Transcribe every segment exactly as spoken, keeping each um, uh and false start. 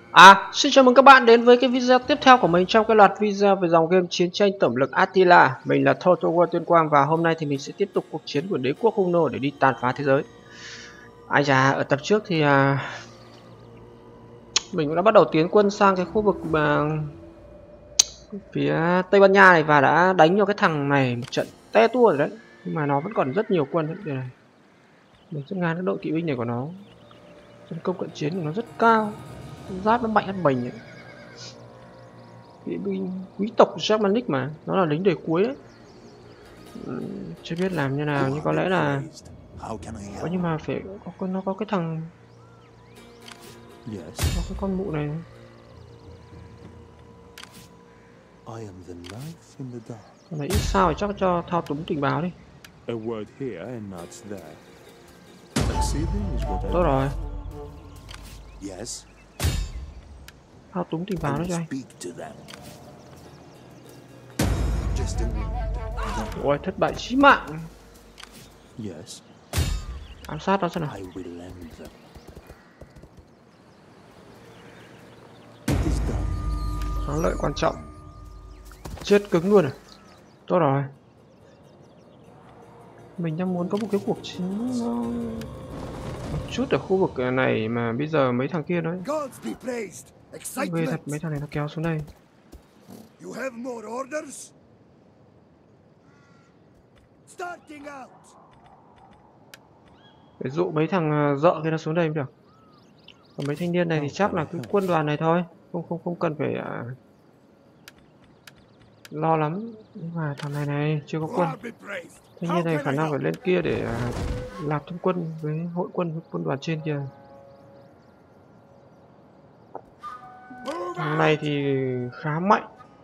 À, xin chào mừng các bạn đến với cái video tiếp theo của mình trong cái loạt video về dòng game chiến tranh tổng lực Attila. Mình là Total War Tuyên Quang và hôm nay thì mình sẽ tiếp tục cuộc chiến của đế quốc Hung Nô để đi tàn phá thế giới. Ai chà, ở tập trước thì à, mình cũng đã bắt đầu tiến quân sang cái khu vực mà phía Tây Ban Nha này và đã đánh cho cái thằng này một trận te tua rồi đấy. Nhưng mà nó vẫn còn rất nhiều quân đấy. Đây này. Mình rất ngán cái đội kỵ binh này của nó. Tấn công cận chiến của nó rất cao. Giáp nó mạnh hơn mình ấy. Kỵ binh quý tộc Germanic mà, nó là lính đời cuối đấy. Ừ, chưa biết làm như nào nhưng có lẽ là có, nhưng mà phải có con, nó có cái thằng có cái con mụ này. Con này ít sao thì chắc cho thao túng tình báo đi. Tốt rồi, thao túng tình báo đó cho anh. Ôi, thất bại chí mạng. Ám sát nó xem nào. Thắng lợi quan trọng. Chết cứng luôn à. Tốt rồi. Mình đang muốn có một cái cuộc chiến nó một chút ở khu vực này mà bây giờ mấy thằng kia nó ghê thật, mấy thằng này nó kéo xuống đây. Để dụ mấy thằng dợ kia nó xuống đây mới được. Còn mấy thanh niên này thì chắc là cái quân đoàn này thôi, không không không cần phải uh, lo lắm. Nhưng mà thằng này này chưa có quân, thanh niên này khả năng phải lên kia để uh, làm thêm quân với hội quân với quân đoàn trên kia. Thằng này thì khá mạnh.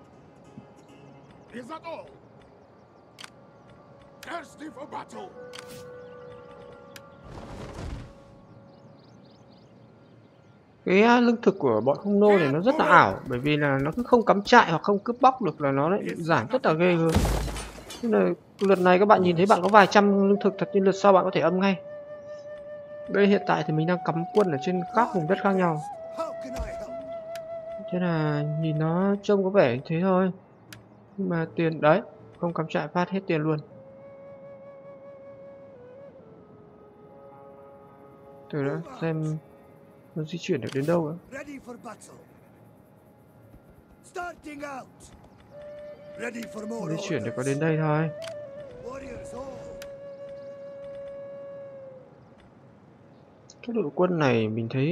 Cái lương thực của bọn Hung Nô này nó rất là ảo, bởi vì là nó cứ không cắm trại hoặc không cướp bóc được là nó lại giảm rất là ghê gớm. Nên là lượt này các bạn nhìn thấy bạn có vài trăm lương thực thật, nhưng lượt sau bạn có thể âm ngay. Đây hiện tại thì mình đang cắm quân ở trên các vùng đất khác nhau, thế là nhìn nó trông có vẻ thế thôi, nhưng mà tiền đấy không cắm trại phát hết tiền luôn. Từ đó xem nó di chuyển được đến đâu nữa. Di chuyển được có đến đây thôi. Cái đội quân này mình thấy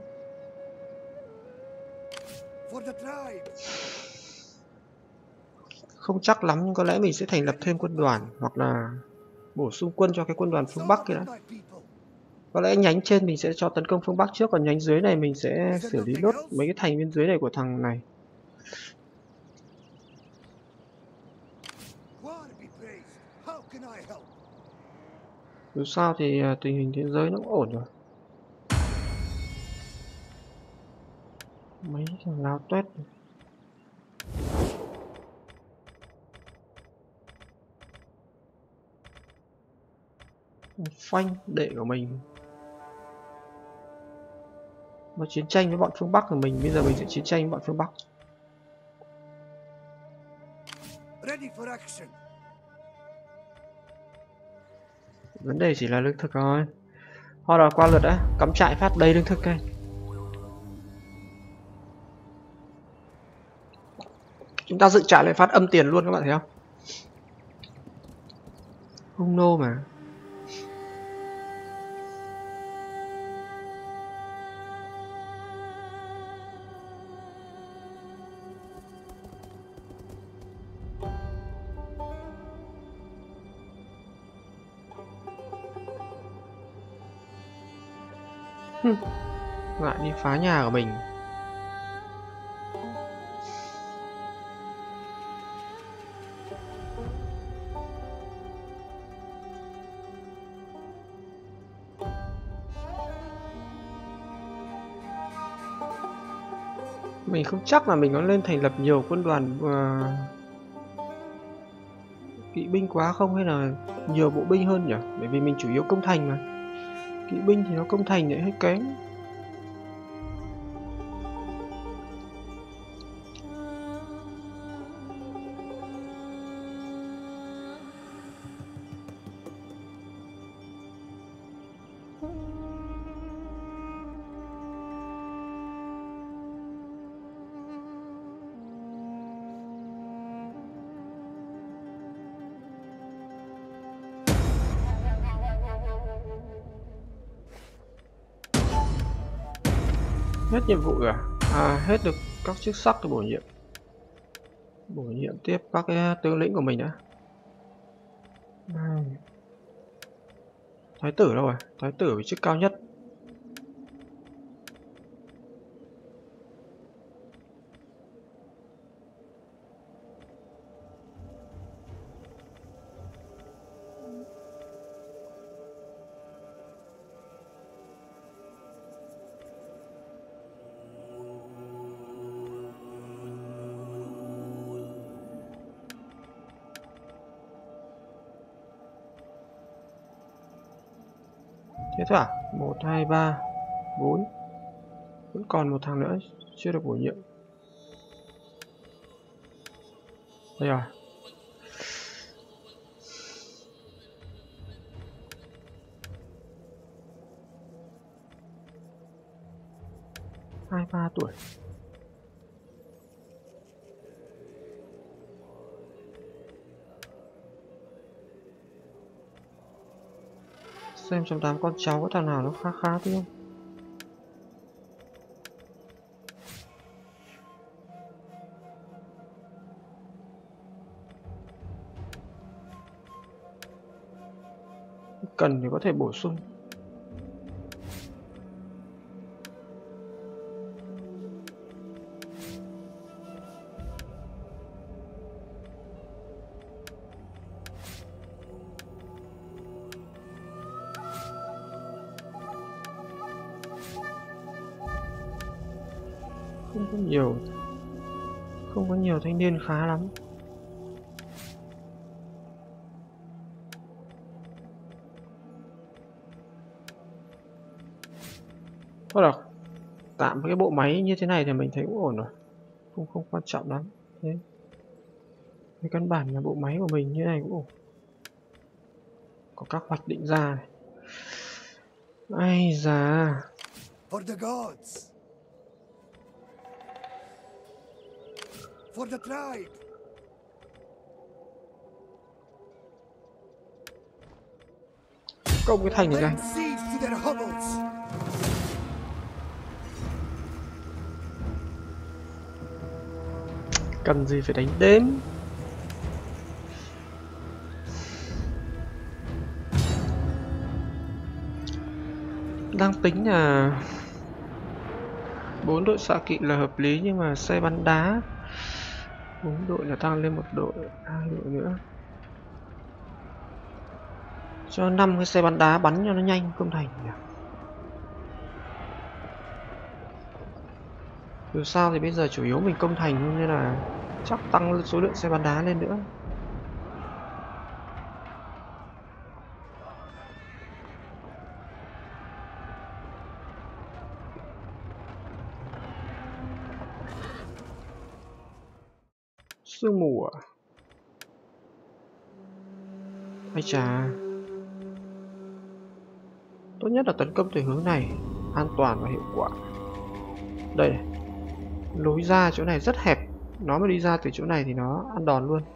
không chắc lắm, nhưng có lẽ mình sẽ thành lập thêm quân đoàn hoặc là bổ sung quân cho cái quân đoàn phương Bắc kia đã. Có lẽ nhánh trên mình sẽ cho tấn công phương Bắc trước, còn nhánh dưới này mình sẽ xử lý nốt mấy cái thành bên dưới này của thằng này. Dù sao thì tình hình thế giới nó cũng ổn rồi. Mấy thằng lao tuét này. Phanh đệ của mình nó chiến tranh với bọn phương Bắc của mình, bây giờ mình sẽ chiến tranh với bọn phương Bắc. Vấn đề chỉ là lương thực thôi. Thôi rồi, qua lượt đã, cắm trại phát đầy lương thực đây. Chúng ta dựng trại lại phát âm tiền luôn các bạn thấy không? Hung Nô mà. Hừm. Lại đi phá nhà của mình. Mình không chắc là mình có lên thành lập nhiều quân đoàn uh, kỵ binh quá không, hay là nhiều bộ binh hơn nhỉ? Bởi vì mình chủ yếu công thành mà. Kỵ binh thì nó công thành lại hơi kém. Hết nhiệm vụ rồi à? À, hết được các chức sắc để bổ nhiệm. Bổ nhiệm tiếp các cái tướng lĩnh của mình đã. Thái tử đâu rồi? Thái tử vị chức cao nhất. Thế thôi à? một, hai, ba, bốn. Vẫn còn một thằng nữa chưa được bổ nhiệm. Đây rồi. hai, ba tuổi. Xem trong đám con cháu có thằng nào nó khá khá thế không? Cần thì có thể bổ sung. Không có nhiều, không có nhiều thanh niên khá lắm. Thôi được, tạm với cái bộ máy như thế này thì mình thấy cũng ổn rồi, không không quan trọng lắm. Thế cái căn bản là bộ máy của mình như này cũng ổn. Có các hoạch định ra này. Ai da. For the gods. For the tribe. Công cái thành này ra. Cần gì phải đánh đếm. Đang tính là bốn đội xạ kỵ là hợp lý, nhưng mà xe bắn đá bốn đội là tăng lên một đội, hai đội nữa. Cho năm cái xe bắn đá bắn cho nó nhanh công thành nhỉ. Dù sao thì bây giờ chủ yếu mình công thành nên là chắc tăng số lượng xe bắn đá lên nữa. Sương mù à? Ây chà. Tốt nhất là tấn công từ hướng này, an toàn và hiệu quả. Đây này. Lối ra chỗ này rất hẹp, nó mà đi ra từ chỗ này thì nó ăn đòn luôn.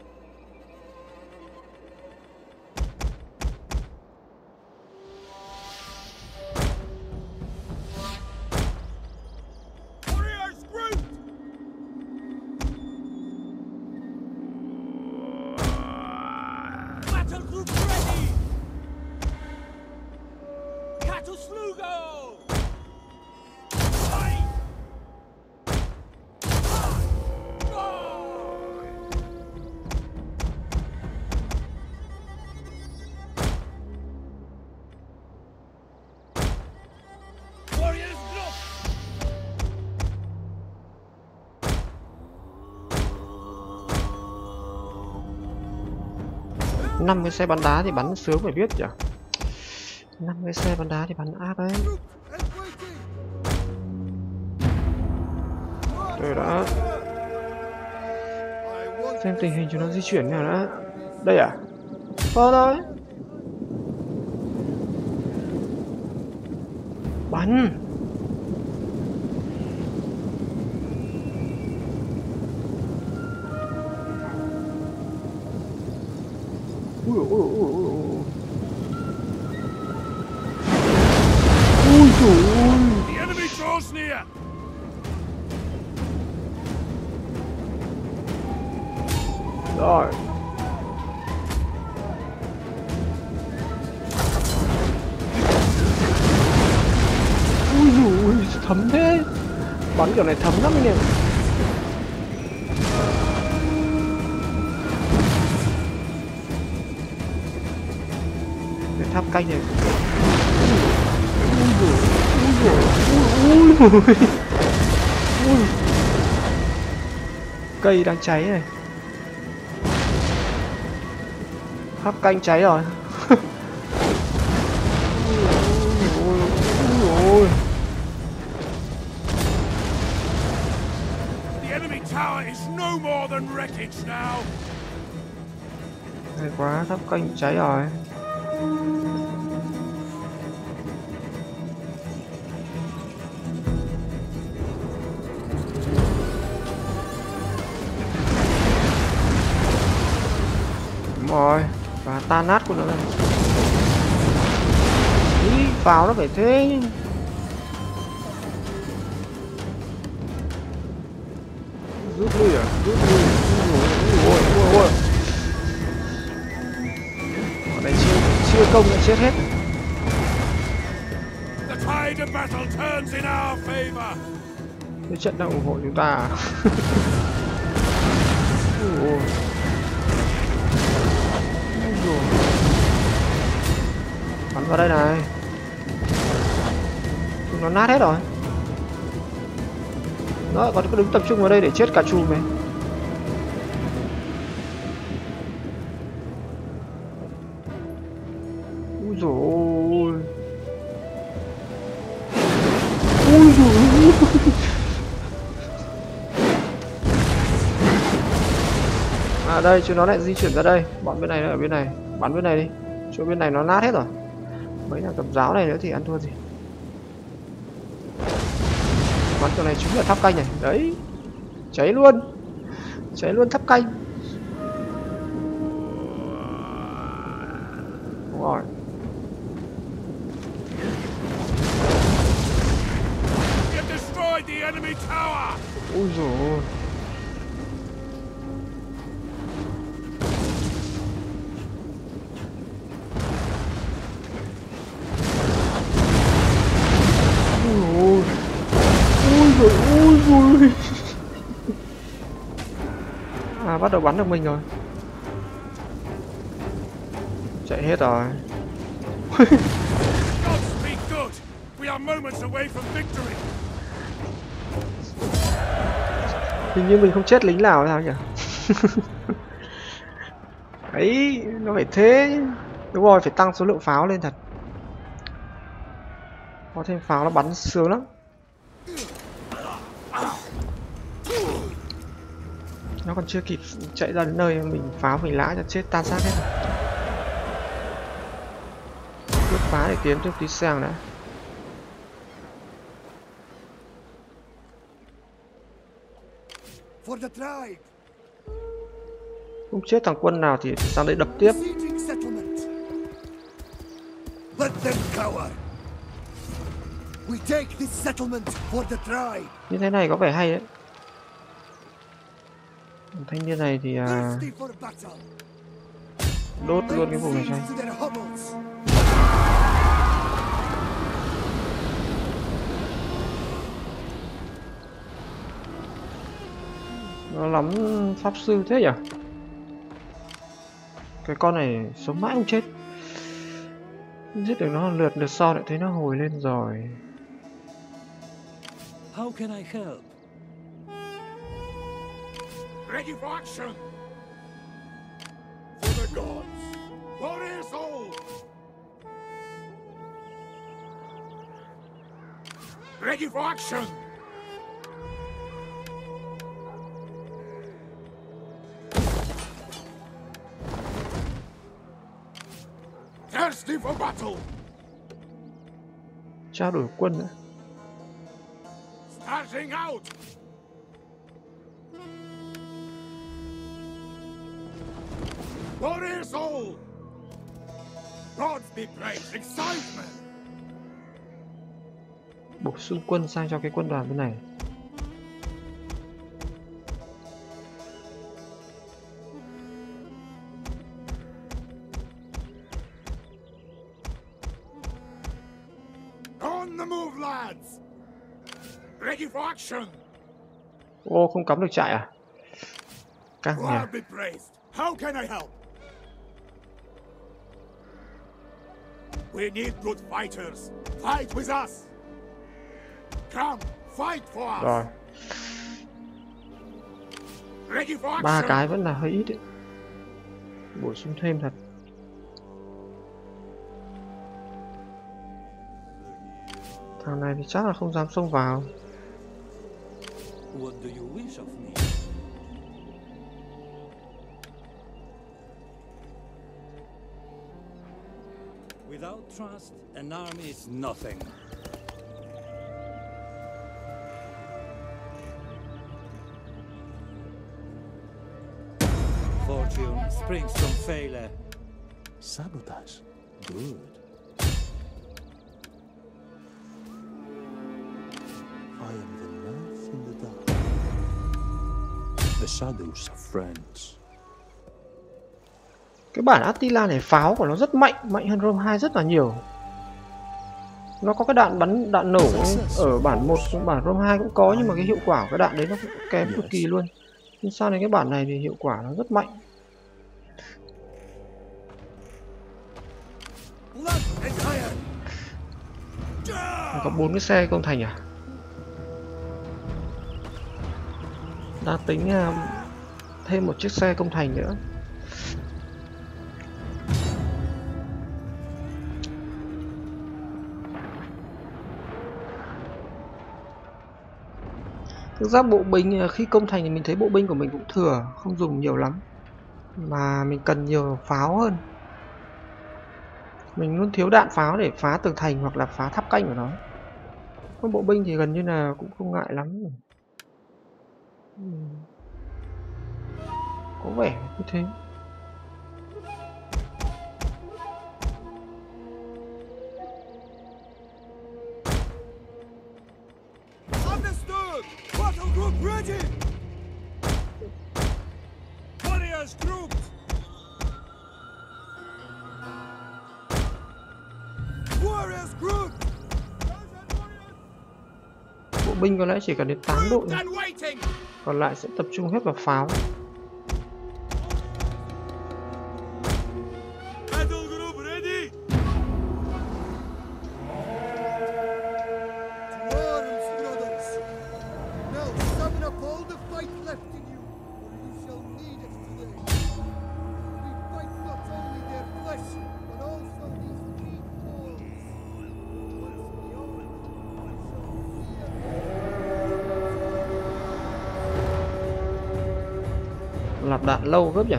Năm cái xe bắn đá thì bắn sướng phải biết nhỉ. Năm cái xe bắn đá thì bắn áp đấy. Rồi đã. Xem tình hình chúng nó di chuyển nào đã. Đây à? Ờ đấy. Bắn. Ui ui ui ui ui. Ui trời ơi. The enemy draws near. Rồi. Ui dồi, thấm thế. Bắn kiểu này thấm lắm anh em. Cái tháp canh này. Ui dồi, ui dồi, ui dồi. Ui. Cây đang cháy này. Tháp canh cháy rồi. Ui ôi. The enemy tower is no more than wreckage now. Hay quá, tháp canh cháy rồi. Đúng rồi, và tan nát của nó lên. Ý, pháo nó phải thế. Rút lui à? Rút lui. Ôi ôi ôi. Bọn này chưa, chưa công đã chết hết. The tide of battle turns in our favor. Cái trận đang ủng hộ chúng ta à? Ôi ôi. Bắn vào đây này. Chúng nó nát hết rồi. Nó còn cứ đứng tập trung vào đây để chết cả chùm này. Úi dồi ôi. Úi dồi ôi. À đây, chúng nó lại di chuyển ra đây. Bọn bên này nó ở bên này. Bắn bên này đi. Chỗ bên này nó nát hết rồi. Mấy thằng cầm giáo này nữa thì ăn thua gì. Bắn chỗ này chúng là tháp canh này. Đấy. Cháy luôn. Cháy luôn tháp canh. Đúng rồi. Ui dồi ôi. Ui dồi ôi ui. À bắt đầu bắn được mình rồi. Chạy hết rồi. Hình như mình không chết lính nào sao nhỉ? Ấy, nó phải thế. Đúng rồi, phải tăng số lượng pháo lên thật. Có thêm pháo nó bắn sướng lắm. Nó còn chưa kịp chạy ra đến nơi mình pháo mình lã cho chết tan xác hết rồi. Cướp phá để tiến tiếp tí sang đã. Không chết thằng quân nào thì sang đây đập tiếp. Như thế này có vẻ hay đấy. Thanh niên này thì à, đốt luôn cái vùng này cho anh. Nó lắm pháp sư thế nhỉ? Cái con này sống mãi không chết. Giết được nó lượt lượt sau lại thấy nó hồi lên rồi. How can I help? Ready for action! For the gods! Warrior soul! Ready for action! Thirsty for battle! Trao đổi quân nữa. Starting out! Warrior soul! Gods be praised, excitement! Bổ sung quân sang cho cái quân đoàn bên này. Ready for action. Ô, không cắm được trại à? Căng nhỉ. God be praised. How can I help? We need good fighters. Fight with us. Come, fight for us. Rồi, Ready for action. ba cái vẫn là hơi ít ấy. Bổ sung thêm thật. Thằng này thì chắc là không dám xông vào. What do you wish of me? Without trust, an army is nothing. Fortune springs from failure. Sabotage. Good. I am the light in the dark. The shadows are friends. Cái bản Attila này pháo của nó rất mạnh, mạnh hơn Rome hai rất là nhiều. Nó có cái đạn bắn đạn nổ ở bản một, bản Rome hai cũng có, nhưng mà cái hiệu quả của cái đạn đấy nó cũng kém cực kỳ luôn. Nhưng sau này cái bản này thì hiệu quả nó rất mạnh. Nó có bốn cái xe công thành à? Đang tính uh, thêm một chiếc xe công thành nữa. Thực ra bộ binh khi công thành thì mình thấy bộ binh của mình cũng thừa, không dùng nhiều lắm. Mà mình cần nhiều pháo hơn. Mình luôn thiếu đạn pháo để phá tường thành hoặc là phá tháp canh của nó. Còn bộ binh thì gần như là cũng không ngại lắm. Có vẻ như thế. Understood. Battle group ready. Warriors group. Warriors group. Bộ binh có lẽ chỉ cần đến tám đội thôi. Còn lại sẽ tập trung hết vào pháo. Battle group ready. To arms, brothers. Now summon up all the fight left in you, or you shall need it today. We fight not only their flesh, but also these weak walls. Once beyond, I shall fear. Lặp đạn lâu gấp nhỉ?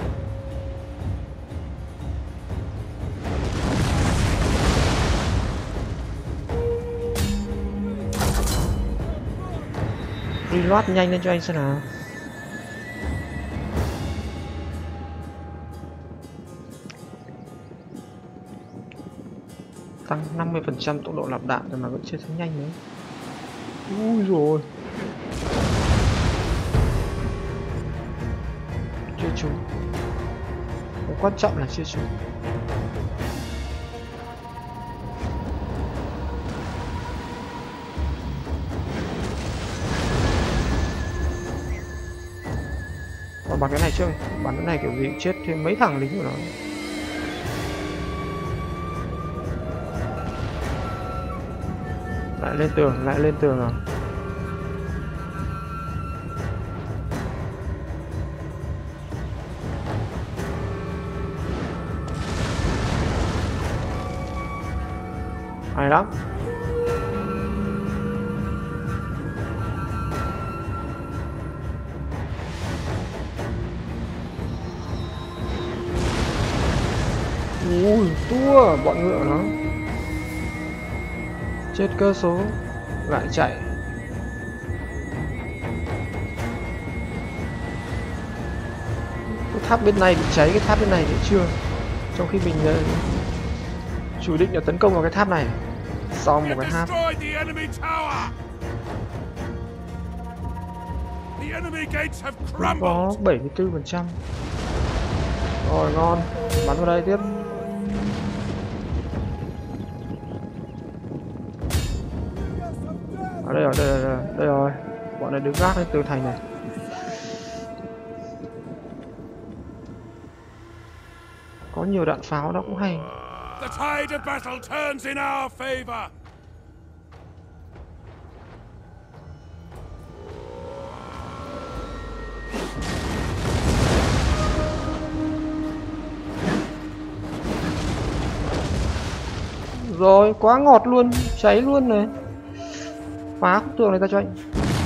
Reload nhanh lên cho anh xem nào. Tăng năm mươi phần trăm tốc độ lặp đạn rồi mà vẫn chưa thấy nhanh nữa. Ui rồi. Chưa trúng. Cái quan trọng là chưa trúng. Còn bắn cái này chưa? Bắn cái này kiểu gì chết thêm mấy thằng lính của nó. Lại lên tường, lại lên tường rồi. Hay lắm. Ui, tua bọn ngựa nó. Chết cơ số. Lại chạy. Cái tháp bên này bị cháy, cái tháp bên này thì chưa. Trong khi mình uh, chủ định là tấn công vào cái tháp này. Xong một cái tháp. Có bảy mươi tư phần trăm. Rồi ngon. Bắn vào đây tiếp. Ở đây rồi, đây rồi, đây rồi, đây rồi. Bọn này đứng gác lên tường thành này. Có nhiều đạn pháo đó cũng hay. The tide of battle turns in our favor. Rồi, quá ngọt luôn, cháy luôn này. Phá khúc tường này ra cho anh.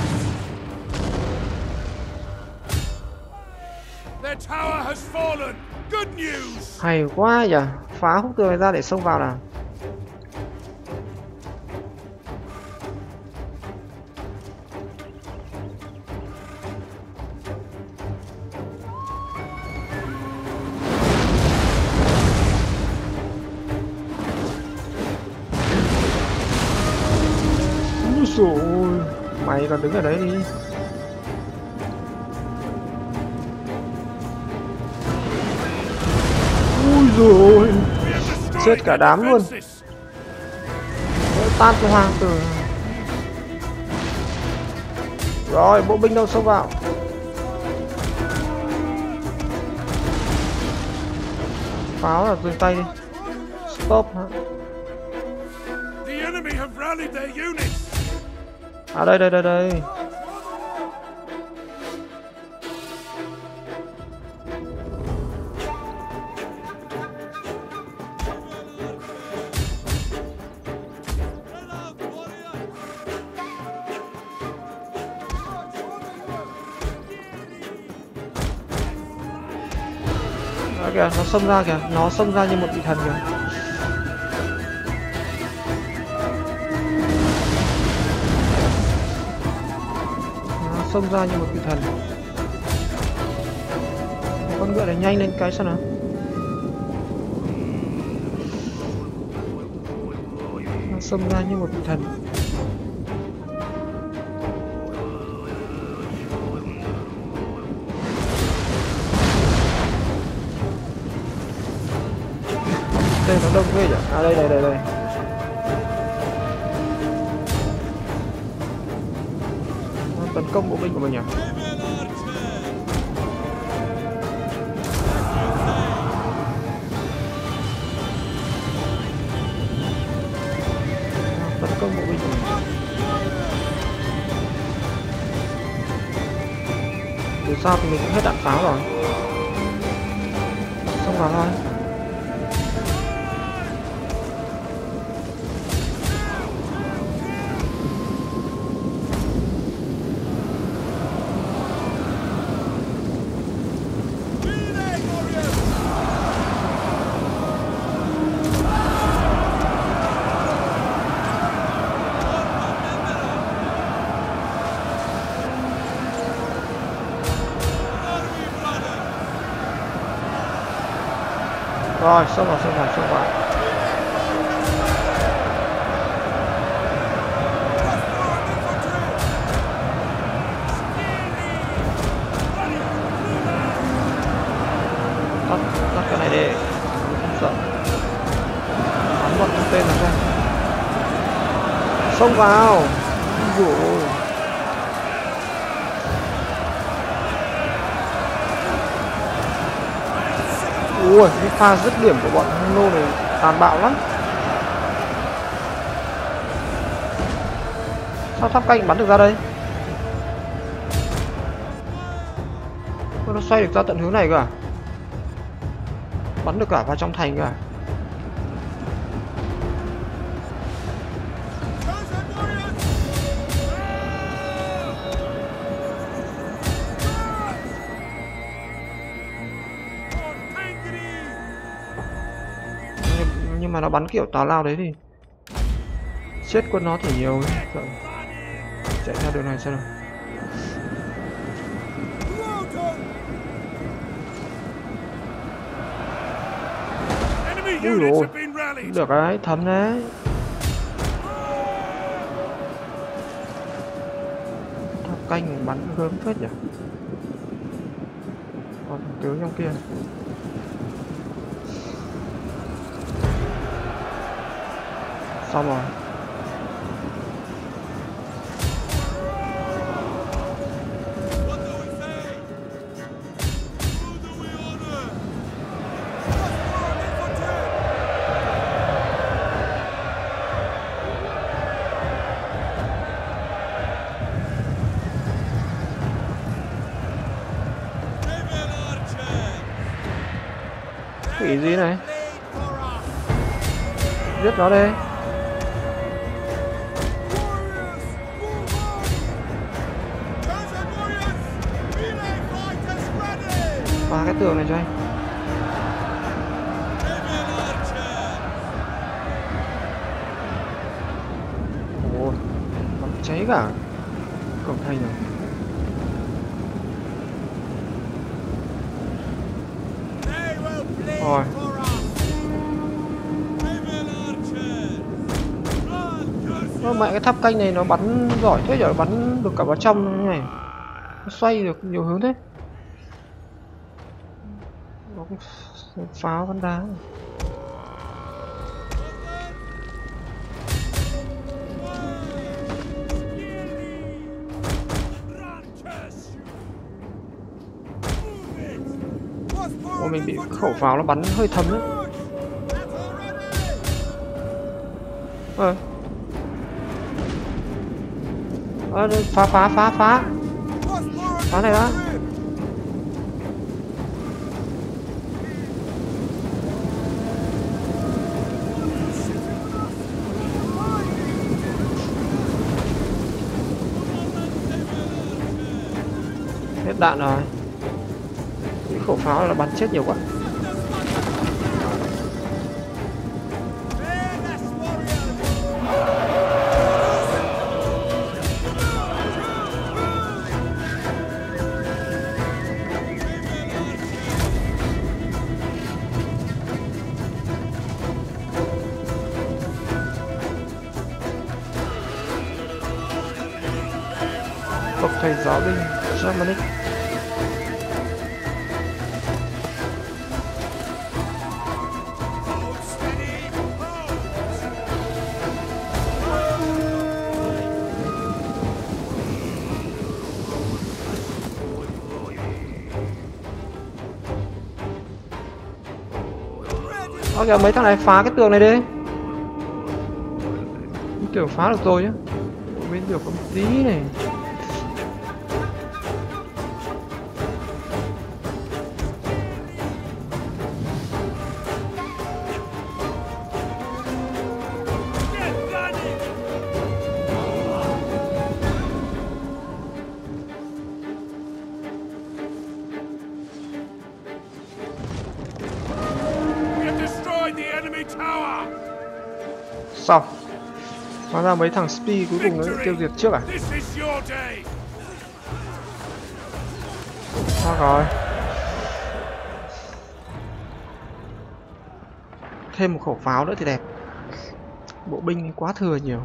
Their tower has fallen. Good news. Hay quá nhỉ. Phá khúc tường này ra để xông vào nào. Ôi, mày còn đứng ở đấy đi. Ui rồi, chết cả đám luôn. Tan cho hoàng tử. Rồi, bộ binh đâu xông vào. Pháo là dừng tay đi. Stop hả? The enemy have rallied their units. À đây đây đây đây. Đó kìa, nó xông ra kìa, nó xông ra như một vị thần kìa. Xông ra như một vị thần. Con ngựa này nhanh lên cái xem nào. Nó xông ra như một vị thần. Đây nó đông ghê nhỉ? À đây đây đây đây. Tấn công bộ binh của mình nhỉ? Tấn công bộ binh của mình. Dù sao thì mình cũng hết đạn pháo rồi. Xông vào thôi. Rồi, xông vào, xông vào, xông vào. Tắt, tắt cái này đi. Không sợ. Bắn bọn con tên là xem. Xông vào. Ủa. Ui, cái pha dứt điểm của bọn Hung Nô này tàn bạo lắm. Sao tháp canh bắn được ra đây? Nó xoay được ra tận hướng này cơ à? Bắn được cả vào trong thành cơ à? Nhưng mà nó bắn kiểu tào lao đấy thì chết quân nó thì nhiều. Rồi. Chạy theo đường này xem nào. Ui dồi, được đấy, thấm đấy. Tháp canh bắn gớm phết nhỉ. Còn tướng trong kia. Xong rồi. Quỷ gì này? Giết nó đây. Phá cái tường này cho anh. Ồ, bắn cháy cả cổng thành rồi. Rồi. Nó mẹ cái tháp canh này nó bắn giỏi thế nhở, bắn được cả vào trong như này. Nó xoay được nhiều hướng thế. Nó cũng pháo bắn đá. Ôi, mình bị khẩu pháo nó bắn hơi thấm đấy. Ờ. À, phá phá phá phá. Phá này đó. Hết đạn rồi. Cái khẩu pháo là bắn chết nhiều quá. Bậc thầy giáo binh Germanic. Ơ kìa, mấy thằng này phá cái tường này đi. Mình tưởng phá được rồi nhá. Bên được có một tí này. Xong. Hóa ra mấy thằng Spy cuối cùng nó tiêu diệt trước à? Thôi rồi. Thêm một khẩu pháo nữa thì đẹp. Bộ binh quá thừa nhiều.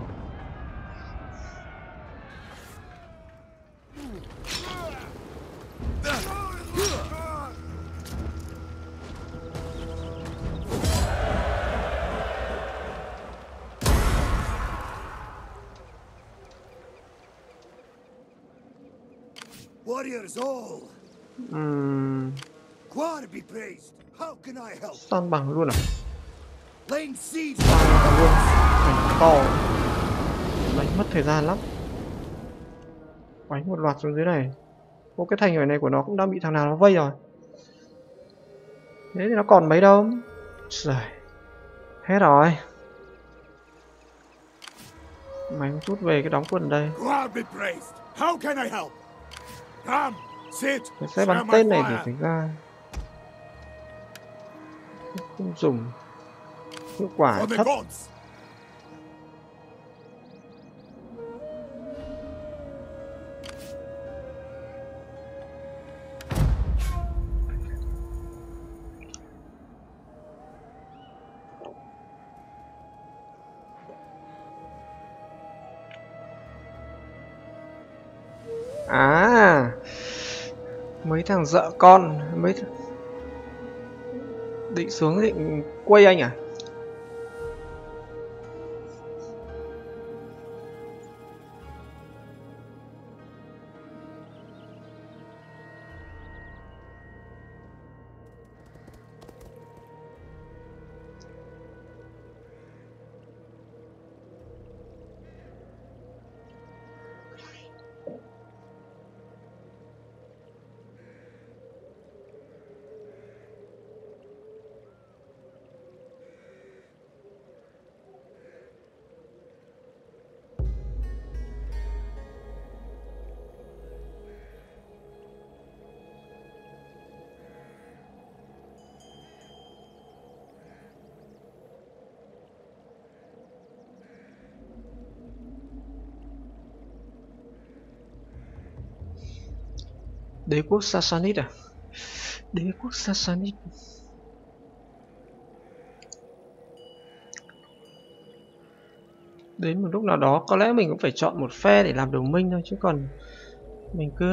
Warriors all. Uhm. God be praised. How can I help? San bằng luôn à? Laying siege. San bằng luôn. Thành to. Đánh mất thời gian lắm. Đánh một loạt xuống dưới này. Ô, cái thành ở này của nó cũng đang bị thằng nào nó vây rồi. Thế thì nó còn mấy đâu. Trời. Hết rồi. Mày một chút về cái đóng quân ở đây. God be praised. How can I help? Come, sit. Cái xe bắn tên này thì phải ra không dùng, hiệu quả thấp. À, mấy thằng dợ con, mấy th... định xuống định quay anh à? Đế quốc Sassanid à? Đế quốc Sassanid. Đến một lúc nào đó có lẽ mình cũng phải chọn một phe để làm đồng minh thôi, chứ còn mình cứ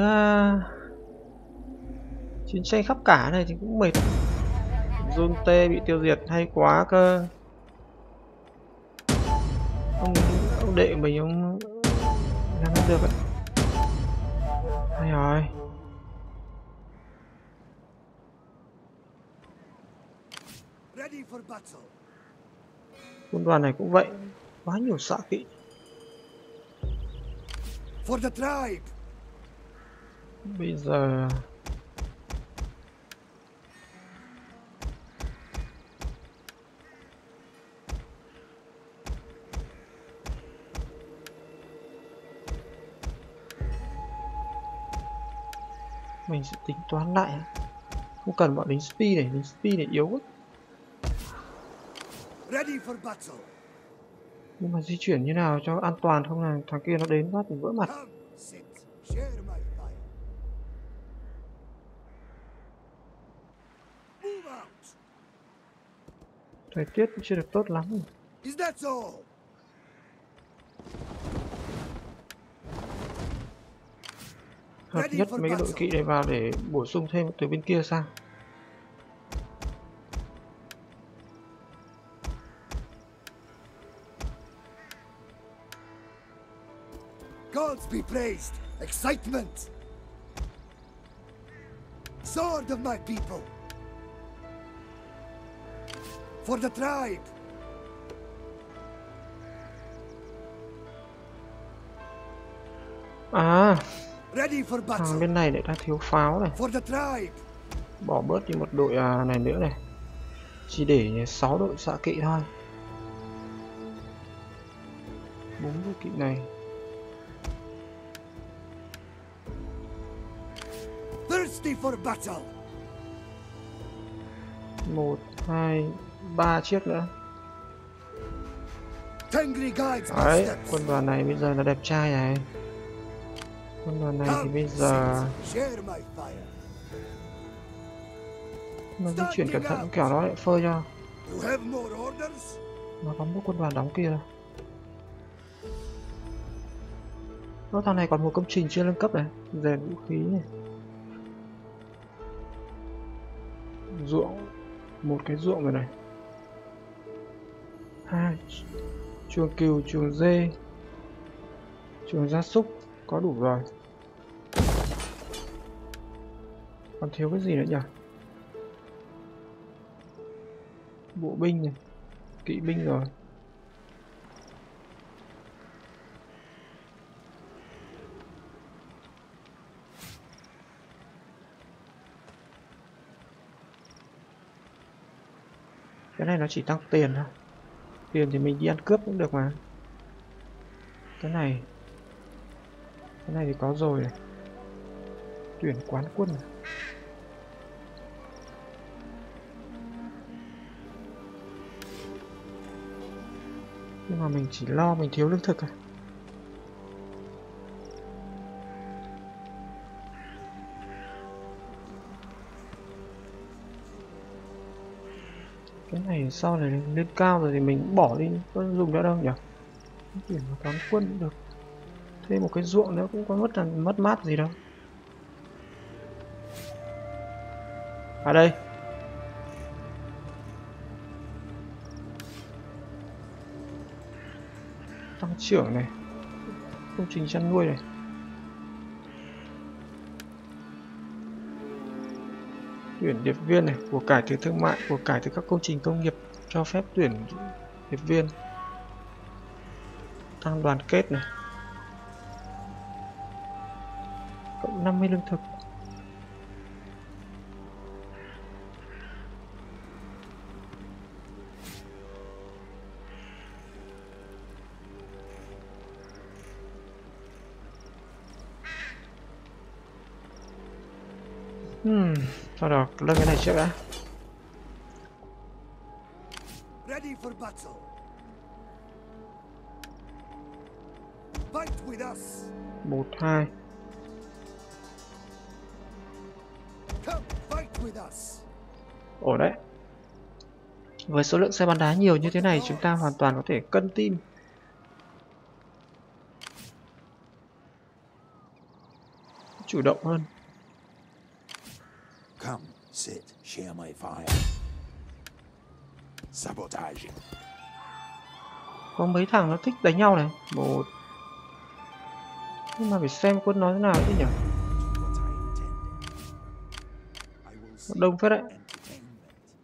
chiến tranh khắp cả này thì cũng mệt. Zone T bị tiêu diệt hay quá cơ. Ông, ông đệ của mình ông làm không được ấy. Hay rồi. Ready for battle. Quân đoàn này cũng vậy, quá nhiều xạ kỵ. For the tribe. Bây giờ mình sẽ tính toán lại. Không cần bọn lính speed này, lính speed này yếu quá. Ready for battle. Nhưng mà di chuyển như nào cho an toàn, không là thằng kia nó đến phát thì vỡ mặt. Come, sit, share my fire. Move out. Thời tiết cũng chưa được tốt lắm. Is that all? Hợp nhất mấy cái đội kỵ này vào để bổ sung thêm từ bên kia sang. Gods be praised! Excitement! Sword of my people! For the tribe! À, Ready for thằng battle! bên này lại đang thiếu pháo này. For the tribe! Bỏ bớt đi một đội à, này nữa này. Chỉ để sáu đội xạ kỵ thôi. Bốn đội kỵ này. Thirsty for battle! Một, hai, ba chiếc nữa. Tengri guides my Đấy, steps. quân đoàn này bây giờ là đẹp trai này. Quân đoàn này thì bây giờ Sit, share my fire. nó di chuyển cẩn thận kiểu nó lại phơi cho. You have more orders? Nó có một quân đoàn đóng kia đâu. Nó thằng này còn một công trình chưa nâng cấp này, rèn vũ khí này. Ruộng, một cái ruộng rồi này. Hai, chuồng cừu, chuồng dê, chuồng gia súc có đủ rồi. Còn thiếu cái gì nữa nhỉ? Bộ binh này, kỵ binh rồi. Cái này nó chỉ tăng tiền thôi. Tiền thì mình đi ăn cướp cũng được mà. Cái này Cái này thì có rồi này. Tuyển quán quân này. Nhưng mà mình chỉ lo mình thiếu lương thực à. Cái này sau này lên cao rồi thì mình cũng bỏ đi, có dùng nữa đâu nhỉ. Tuyển một quán quân cũng được. Thêm một cái ruộng nữa cũng có mất là mất mát gì đâu. À đây. Tăng trưởng này. Công trình chăn nuôi này. Tuyển điệp viên này, của cải từ thương mại, của cải từ các công trình công nghiệp cho phép tuyển điệp viên. Tăng đoàn kết này. Cộng năm mươi lương thực. Hmm, sau đó lên cái này trước đã. Ready for battle. Fight with us. Một, hai. with us. Ổn đấy. Với số lượng xe bắn đá nhiều như thế này, chúng ta hoàn toàn có thể cân team. Chủ động hơn. Come, sit, share my fire. Sabotage. Có mấy thằng nó thích đánh nhau này. Một. Nhưng mà phải xem quân nó thế nào chứ nhỉ? What I intended. I will see Đông phết đấy. entertainment.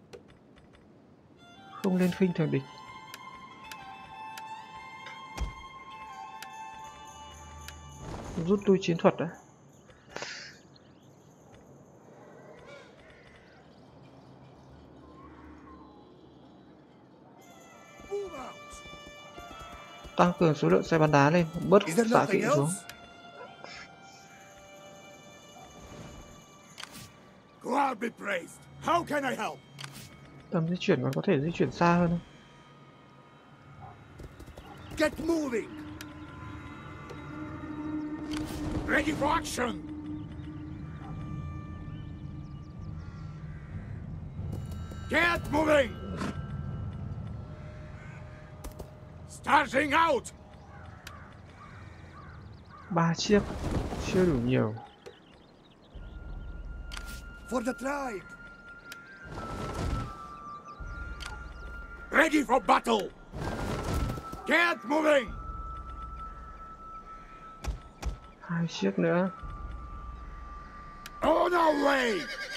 Không lên khinh thường địch. Rút lui chiến thuật đấy. Move out. Tăng cường số lượng xe bắn đá lên, bớt Is there xạ nothing kỵ xuống. else? God be praised. How can I help? Tầm di chuyển còn có thể di chuyển xa hơn. Get moving. Ready for action! Get moving! Starting out! Ba chiếc chưa đủ nhiều. For the tribe. Ready for battle! Get moving! Hai chiếc nữa. On our way!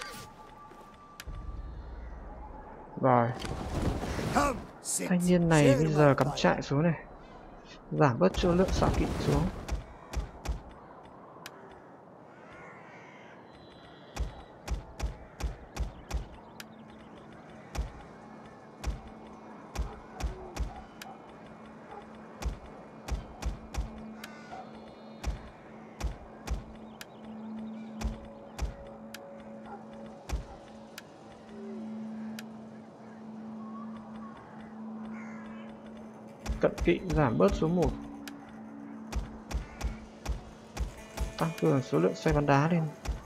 Rồi, Come, sit. thanh niên này share bây my giờ cắm fire. trại xuống này. Giảm bớt số lượng xạ kỵ xuống. Cận kỵ giảm bớt số một. Tăng cường số lượng xe bắn đá lên.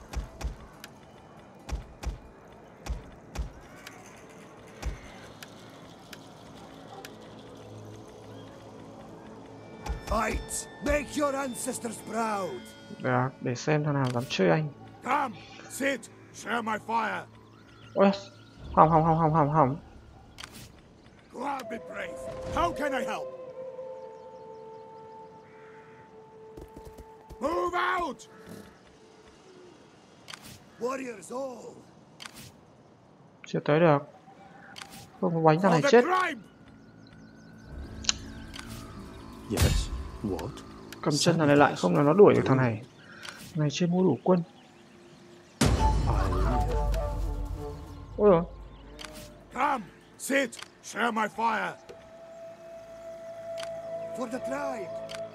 Fight. Make your ancestors proud. Được, để xem thằng nào dám chơi anh. Come, sit, share my fire. Ôi, hỏng hỏng hỏng hỏng hỏng hỏng. God be praised. How can I help? Move out! Warriors all. Chưa tới được. Không có bánh thằng For này the chết. tribe! Yes. What? Cầm chân thằng này lại, không là nó đuổi được thằng này. Thằng này chưa mua đủ quân. I Ôi rồi. Come, sit, share my fire. For the tribe.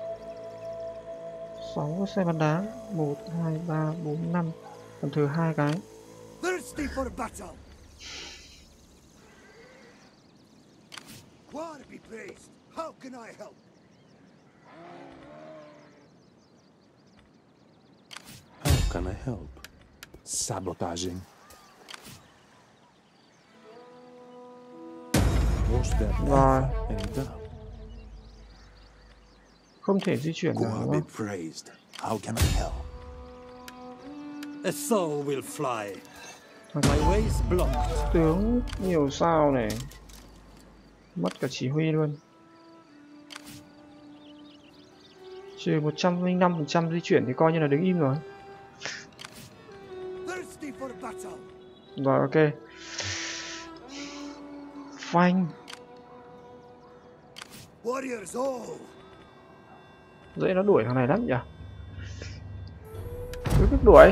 Sáu cái xe bắn đá. Một, hai, ba, bốn, năm. Còn thừa hai cái. Thirsty for battle. God be praised. How can I help? How can I help? Sabotaging. Was there Rồi. ever any doubt? Không thể di chuyển được God đúng be không? praised. How can I help? A soul will fly. My way's blocked. Tướng nhiều sao này. Mất cả chỉ huy luôn. Trừ một trăm lẻ năm phần trăm di chuyển thì coi như là đứng im rồi. Thirsty for battle. Rồi ok. Phanh. Warriors all. Dễ nó đuổi thằng này lắm nhỉ. Cứ biết đuổi.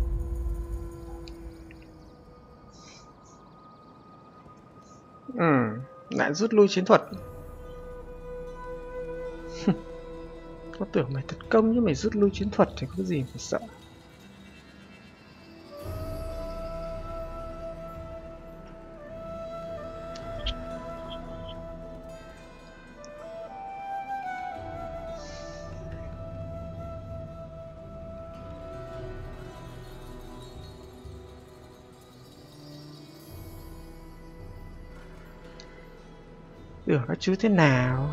Ừ, lại rút lui chiến thuật. Có tưởng mày tấn công chứ mày rút lui chiến thuật thì có gì phải sợ. Tưởng các chứ thế nào.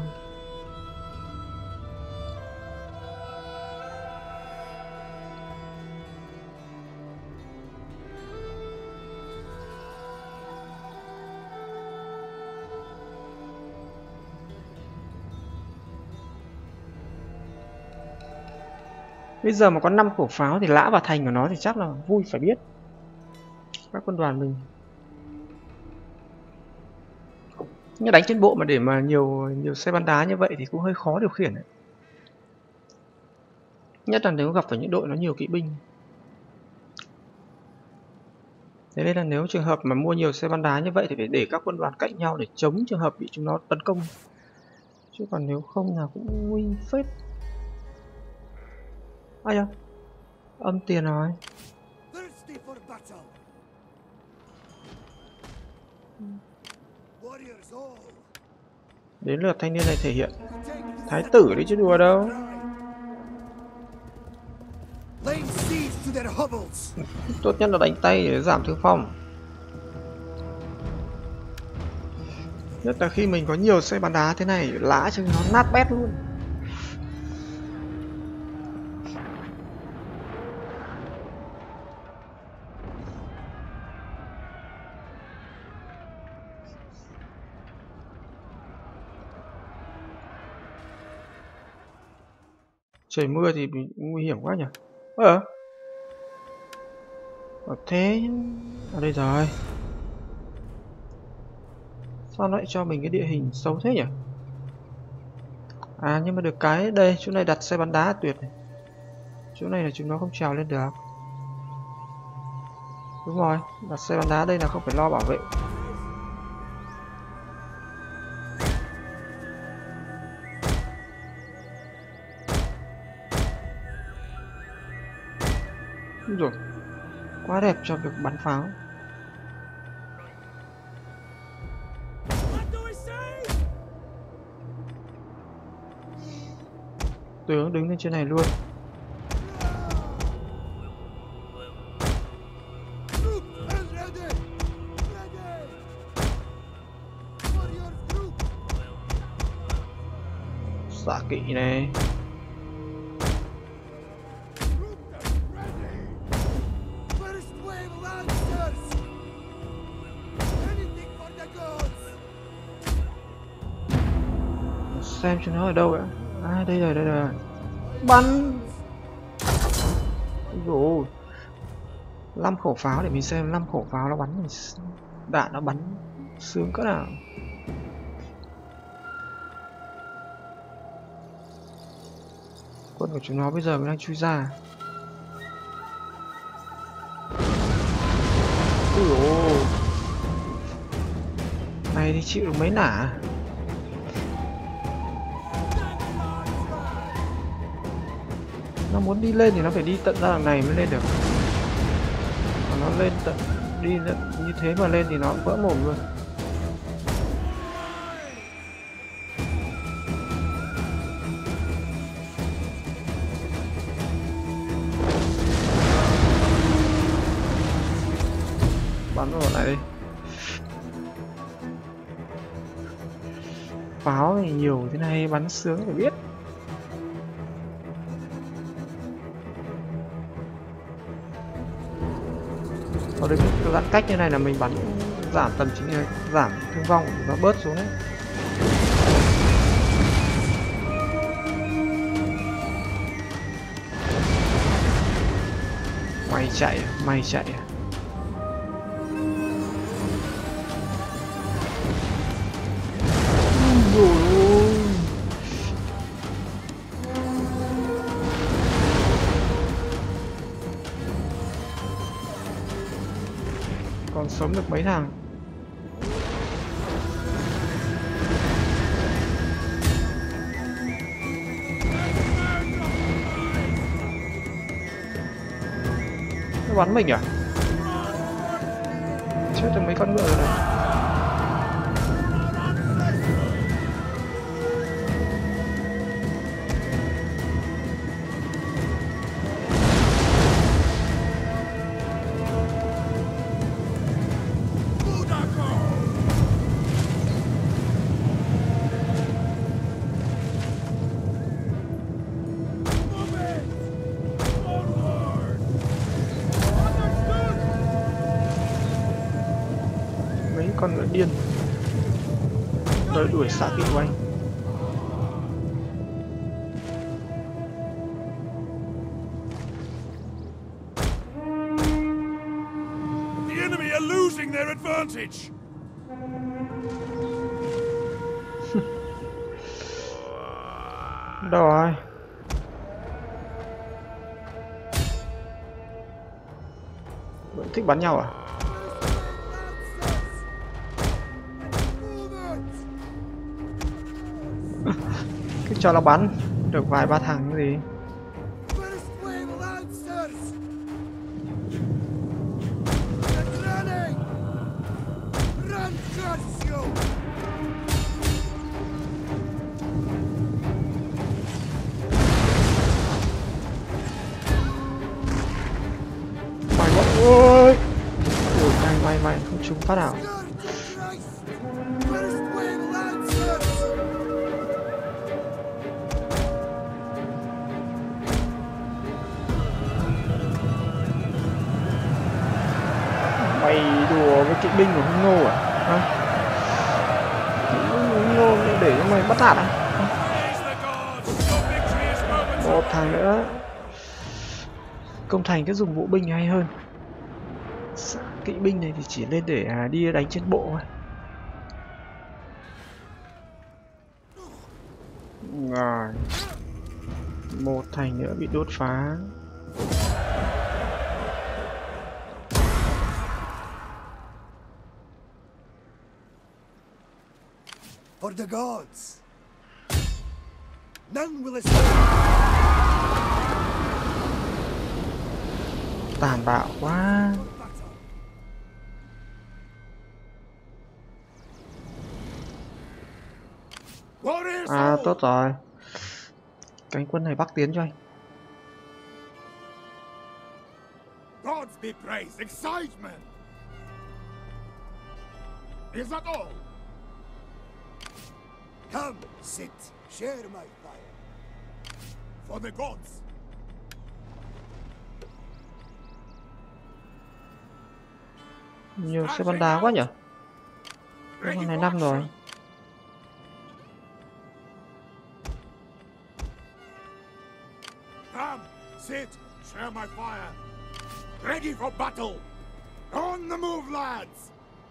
Bây giờ mà có năm khẩu pháo thì lã vào thành của nó thì chắc là vui phải biết. Các quân đoàn mình. Nhưng đánh trên bộ mà để mà nhiều nhiều xe bắn đá như vậy thì cũng hơi khó điều khiển đấy. Nhất là nếu gặp phải những đội nó nhiều kỵ binh. Thế nên là nếu trường hợp mà mua nhiều xe bắn đá như vậy thì phải để các quân đoàn cạnh nhau để chống trường hợp bị chúng nó tấn công. Chứ còn nếu không là cũng nguy phết. Ai da, âm tiền rồi. Thirsty for battle. Warriors all. Đến lượt thanh niên này thể hiện. Thái tử đi chứ đùa đâu. Laying siege to their hovels. Tốt nhất là đánh tay để giảm thương phong. Nhất là khi mình có nhiều xe bắn đá thế này, lã cho nó nát bét luôn. Trời mưa thì nguy hiểm quá nhỉ. Ờ à, thế ở đây rồi. Sao lại cho mình cái địa hình xấu thế nhỉ? À nhưng mà được cái đây, chỗ này đặt xe bắn đá tuyệt này. Chỗ này là chúng nó không trèo lên được. Đúng rồi, đặt xe bắn đá đây là không phải lo bảo vệ. Đúng rồi, quá đẹp cho việc bắn pháo. Tướng đứng lên trên này luôn. Xạ kỵ này. Xem chúng nó ở đâu ạ? À đây rồi, đây rồi. Bắn. Rồi. năm khẩu pháo để mình xem năm khẩu pháo nó bắn đạn nó bắn sướng cỡ nào. Quân của chúng nó bây giờ mới đang chui ra. Ui dồi. Này thì chịu được mấy nả. Nó muốn đi lên thì nó phải đi tận ra đằng này mới lên được. Còn nó lên tận đi như thế mà lên thì nó vỡ mồm luôn. Bắn vào lại đi. Pháo thì nhiều thế này bắn sướng phải biết. Có được cái giãn cách như này là mình bắn giảm tầm chính là giảm thương vong nó bớt xuống đấy. Mày chạy, mày chạy. Còn sống được mấy thằng. Nó bắn mình à? Chết được mấy con ngựa rồi đấy. con ngựa điên đuổi đuổi xạ kỵ của anh. The enemy are losing their advantage. Đâu rồi? Vẫn thích bắn nhau à? Cứ cho nó bắn được vài ba thằng cái gì. Ôi, ôi may may may không trúng phát nào. Mày đùa với kỵ binh của Hung Nô à? Hả? Kỵ binh của Hung Nô để cho mày bắt nạt à? Một thằng nữa. Công thành cái dùng bộ binh hay hơn. Kỵ binh này thì chỉ lên để à, đi đánh trên bộ thôi. Rồi. Một thành nữa bị đốt phá. For the gods. None will escape. Tàn bạo quá. À tốt rồi. Cánh quân này bắc tiến cho anh. Gods be praised, excitement. Is that all? Come, sit, share my fire. For the gods. Nhiều xe bắn đá quá nhỉ? Cái con này năm rồi. Come, sit, share my fire. Ready for battle. On the move, lads.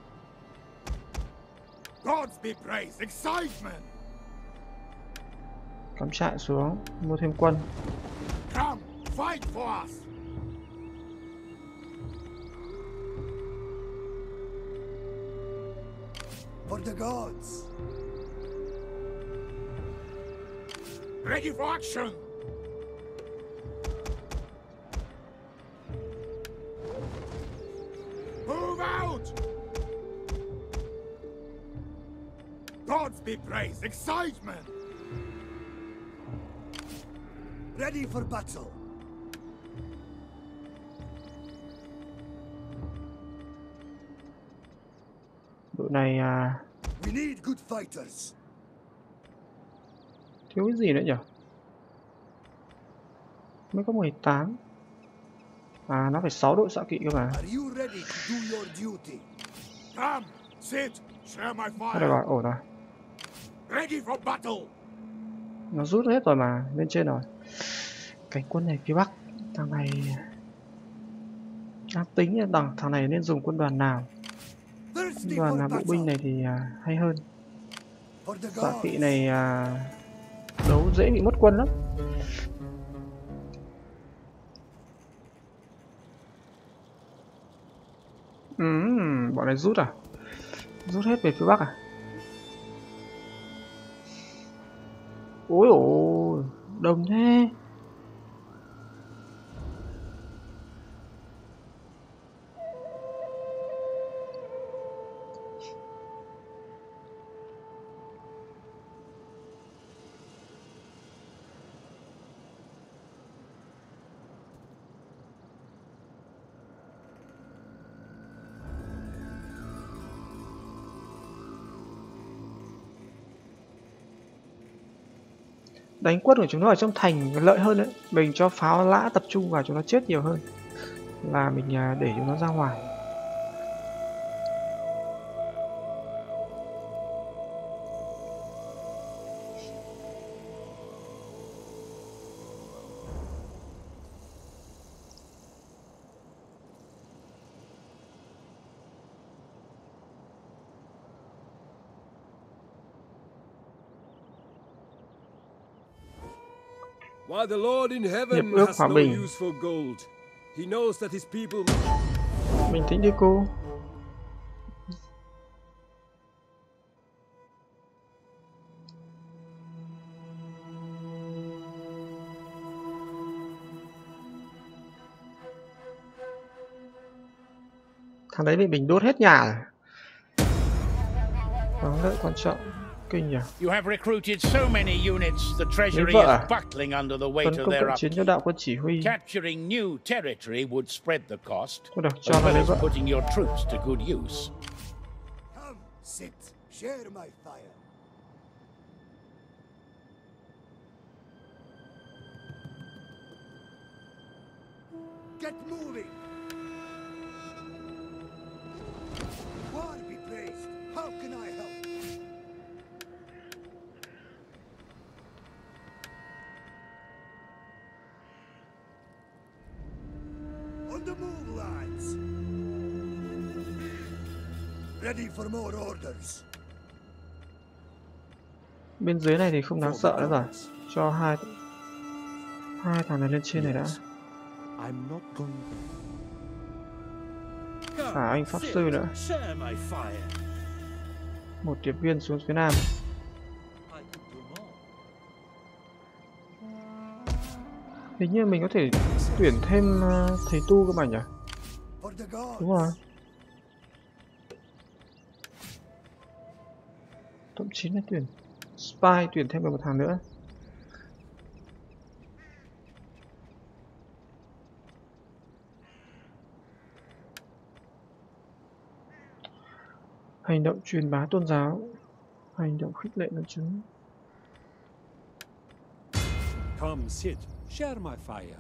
Gods be praised, excitement. Cắm trại xuống, mua thêm quân. Come, fight for us. For the gods. Ready for action. Move out. Gods be praised, excitement. Ready for battle. Đội này à... We need good fighters. Thiếu cái gì nữa nhỉ? Mới có mười tám. À nó phải sáu đội xạ kỵ cơ mà. Are you ready to do your duty? Come, sit, share my Thôi được fire. rồi, ổn rồi. Ready for battle. Nó rút hết rồi mà, lên trên rồi. Cánh quân này phía bắc, thằng này đang tính là đằng thằng này nên dùng quân đoàn nào. Thirsty Đoàn for là bộ battle. binh này thì à, hay hơn. For the Xạ kỵ gods. này à, đấu dễ bị mất quân lắm. Ừm, bọn này rút à? Rút hết về phía bắc à? Ôi ôi, đông thế. Đánh quất của chúng nó ở trong thành lợi hơn đấy. Mình cho pháo lã tập trung vào chúng nó chết nhiều hơn là mình để chúng nó ra ngoài. Why the Lord in Hiệp heaven ước has hòa no bình. use for gold. He knows that his people. Bình tĩnh đi cô. Thằng đấy bị mình đốt hết nhà rồi. Thắng lợi quan trọng. Kinh nhỉ. You have recruited so many units, the treasury vợ à? is buckling under the weight Tấn of công their cận chiến cho upkeep. đạo quân chỉ huy. Capturing new territory would spread the cost, Thôi được, cho as nó well lấy as vợ. putting your troops to good use. Come, sit, share my fire. Get moving! War be praised! How can I help? On the move, lads! Ready for more orders. Bên dưới này thì không đáng sợ nữa rồi. Cho hai hai thằng này lên trên này đã. Yes. I'm not going there. Thả anh pháp sư nữa. Share my fire. Một tiếp viên xuống phía nam. I could do more. Hình như mình có thể tuyển thêm uh, thầy tu cơ mà nhỉ? For the gods. Đúng rồi. Thậm chí là tuyển spy, tuyển thêm được một thằng nữa. Hành động truyền bá tôn giáo, hành động khích lệ nhân chứng. Come, sit. Share my fire.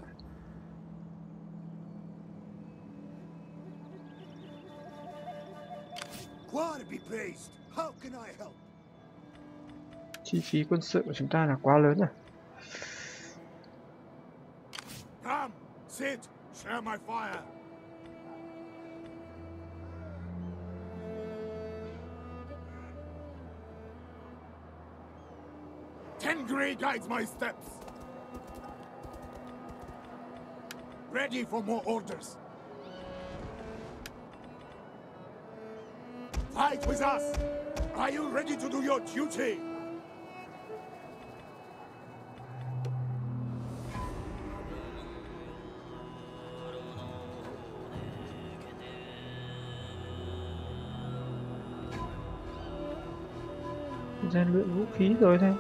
War be praised! How can I help? Chi phí quân sự của chúng ta là quá lớn rồi. Come, sit, share my fire. Tengri guides my steps. Ready for more orders. Fight with us. Are you ready to do your duty? Rèn luyện vũ khí rồi thôi.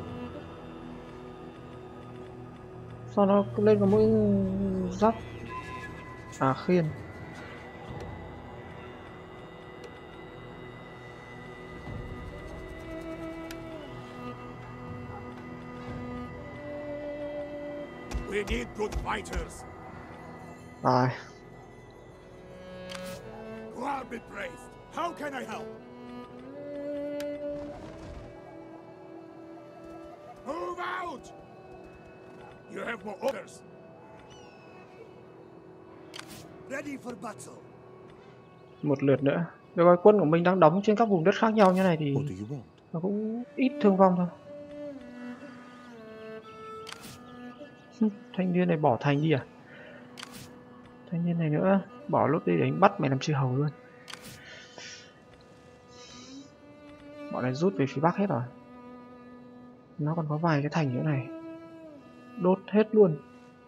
Sao nó lên có mỗi giáp à khiên. We need good fighters. Rồi. God be praised. How can I help? Move out! You have more orders. Ready for battle. Một lượt nữa. Được rồi, quân của mình đang đóng trên các vùng đất khác nhau như này thì What do you want? nó cũng ít thương vong thôi. Thanh niên này bỏ thành đi à? Thanh niên này nữa, bỏ lốt đi để anh bắt mày làm chư hầu luôn. Bọn này rút về phía bắc hết rồi. Nó còn có vài cái thành nữa này. Đốt hết luôn.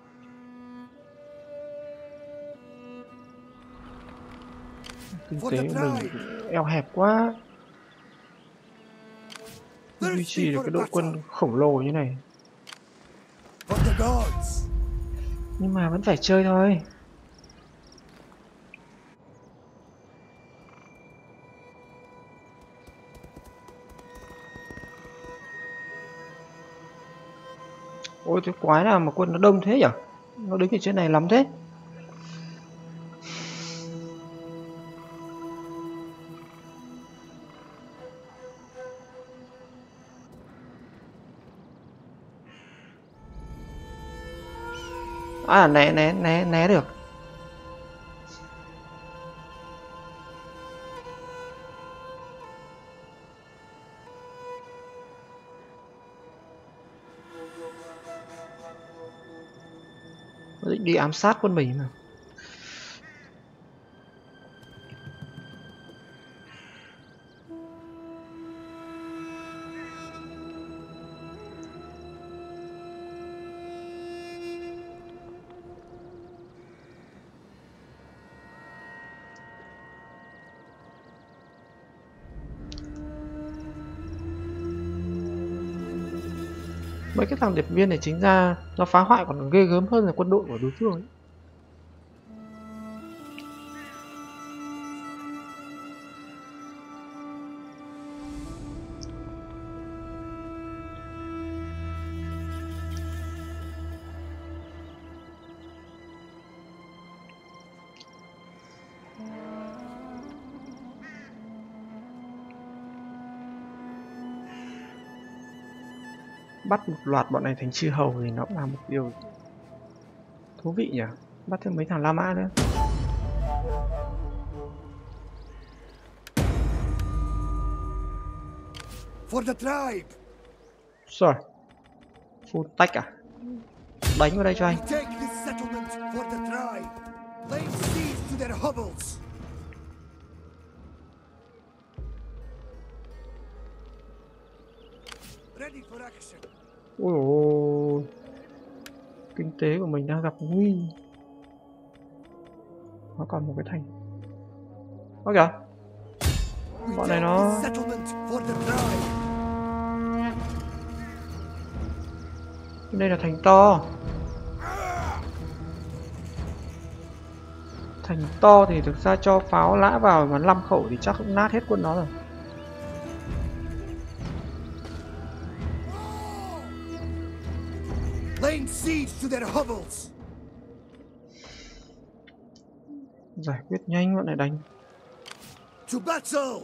Kinh tế của mình eo hẹp quá. Duy trì được cái đội quân khổng lồ như này. For the gods. Nhưng mà vẫn phải chơi thôi. Ôi cái quái nào mà quân nó đông thế nhỉ? Nó đứng ở trên này lắm thế. À né né né né được. định đi ám sát quân mình mà. Mấy cái thằng điệp viên này chính ra nó phá hoại còn ghê gớm hơn là quân đội của đối phương ấy. Bắt một loạt bọn này thành chư hầu thì nó cũng là một điều thú vị nhỉ. Bắt thêm mấy thằng La Mã nữa. For the tribe. Rồi. Full tách à? Đánh vào đây cho anh. We take this settlement for the tribe. Lay siege to their hovels. Ready for action. Ôi ôi. Kinh tế của mình đang gặp nguy. Nó còn một cái thành. Ơ kìa. Bọn này nó đây là thành to. Thành to thì thực ra cho pháo lã vào mà năm khẩu thì chắc cũng nát hết quân nó rồi. Laying siege to their hovels. Giải quyết nhanh bọn này đánh. To battle.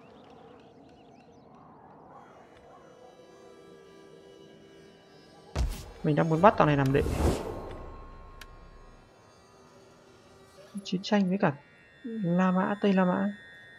Mình đang muốn bắt tàu này làm đệ. Chiến tranh với cả La Mã, Tây La Mã.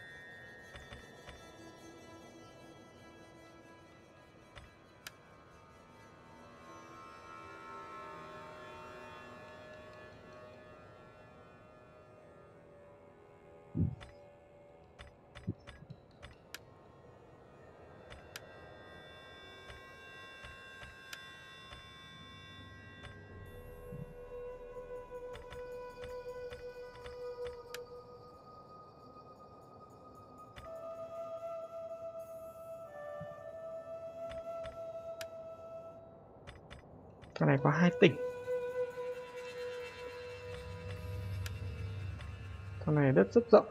Thằng này có hai tỉnh. Thằng này đất rất rộng.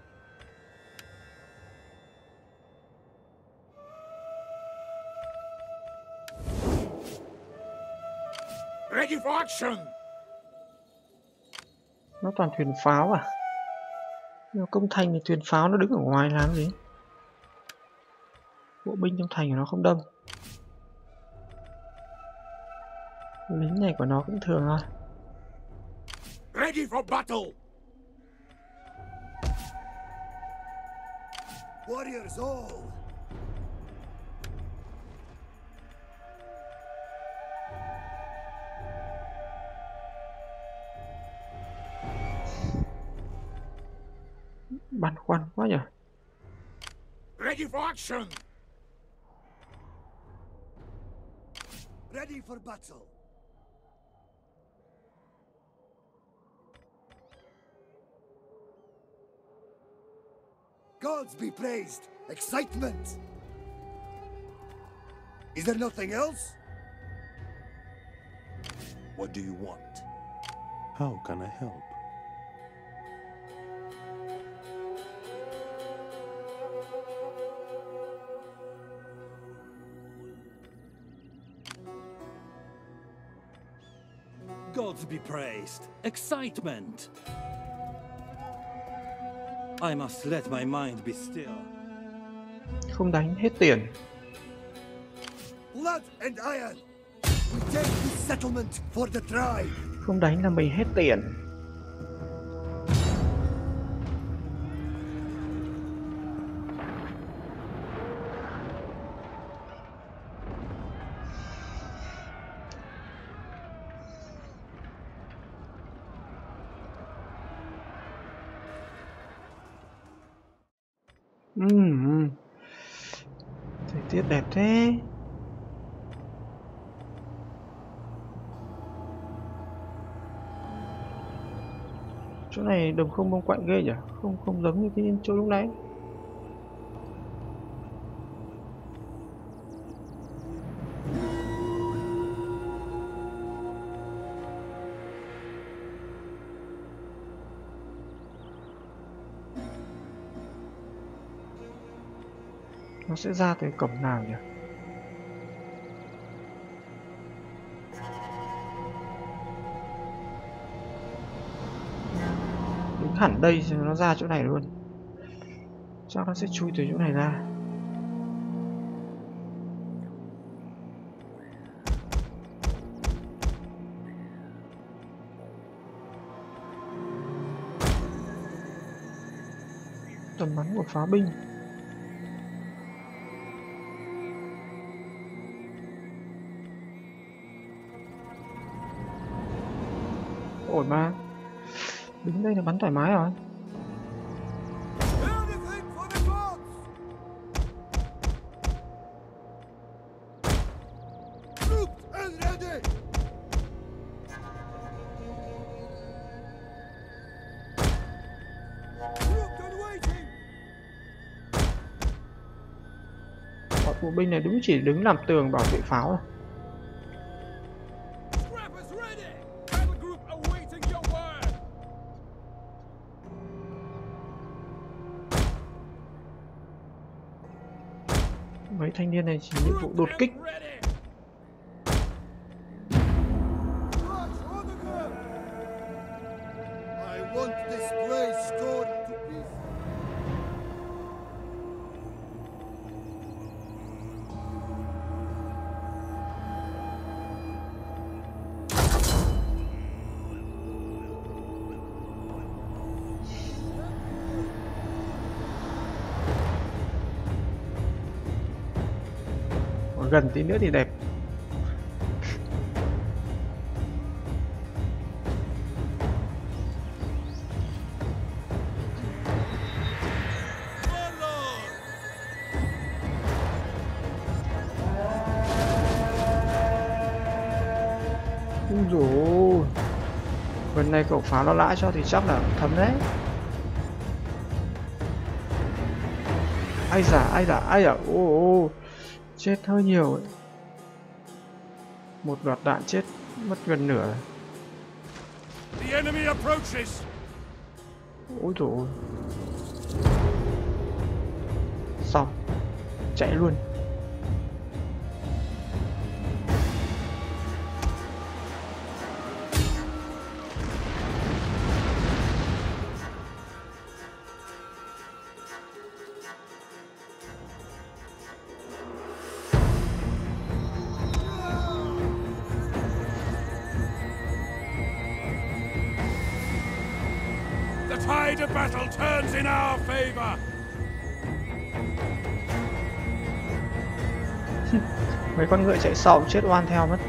Ready for action. Nó toàn thuyền pháo à? Nhưng công thành thì thuyền pháo nó đứng ở ngoài làm gì? Bộ binh trong thành của nó không đông. Lính này của nó cũng thường thôi. Ready for battle. Warriors all. Băn khoăn quá nhỉ. Ready for action. Ready for battle. Gods be praised! Excitement! Is there nothing else? What do you want? How can I help? Gods be praised. Excitement! I must let my mind be still. Không đánh hết tiền. Blood and iron! We take this settlement for the tribe! Không đánh là mình hết tiền. Ừm. Thời tiết đẹp thế. Chỗ này đồng không bông quạnh ghê nhỉ? Không không giống như cái chỗ lúc nãy. Nó sẽ ra từ cổng nào nhỉ? Đứng hẳn đây rồi nó ra chỗ này luôn. Chắc nó sẽ chui từ chỗ này ra. Tầm bắn của pháo binh. Ổn mà. Đứng đây là bắn thoải mái rồi. Anything for the gods! Troops and ready! Troops and waiting! Bọn bộ binh này đúng chỉ đứng làm tường bảo vệ pháo thôi. Scrappers ready! Battle group awaiting your word! Mấy thanh niên này chỉ nhiệm vụ đột kích. Ready! March on the ground! I want this place torn to pieces. Còn gần tí nữa thì đẹp. Ui dồi ôi. Lần này cậu pháo nó lãi cho thì chắc là thấm đấy. Ai da, ai da, ai da, ô ô. Chết hơi nhiều ấy. Một loạt đạn chết mất gần nửa. The enemy approaches. Ôi dồi ôi. Xong. Chạy luôn. The tide of battle turns in our favor. Mấy con ngựa chạy sau chết oan theo mất.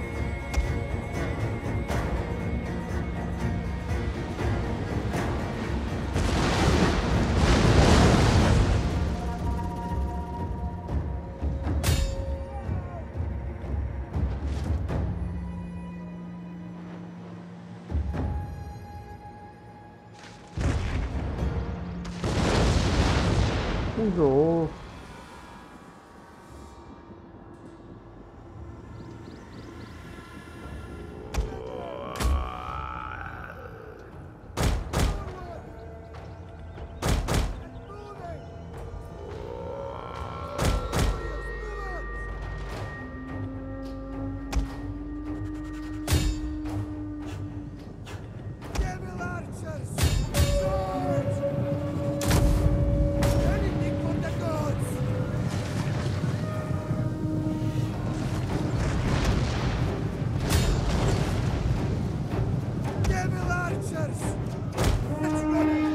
Ui dồi ôi. Devil archers! Swords! Anything for the gods! Devil archers! Let's run it!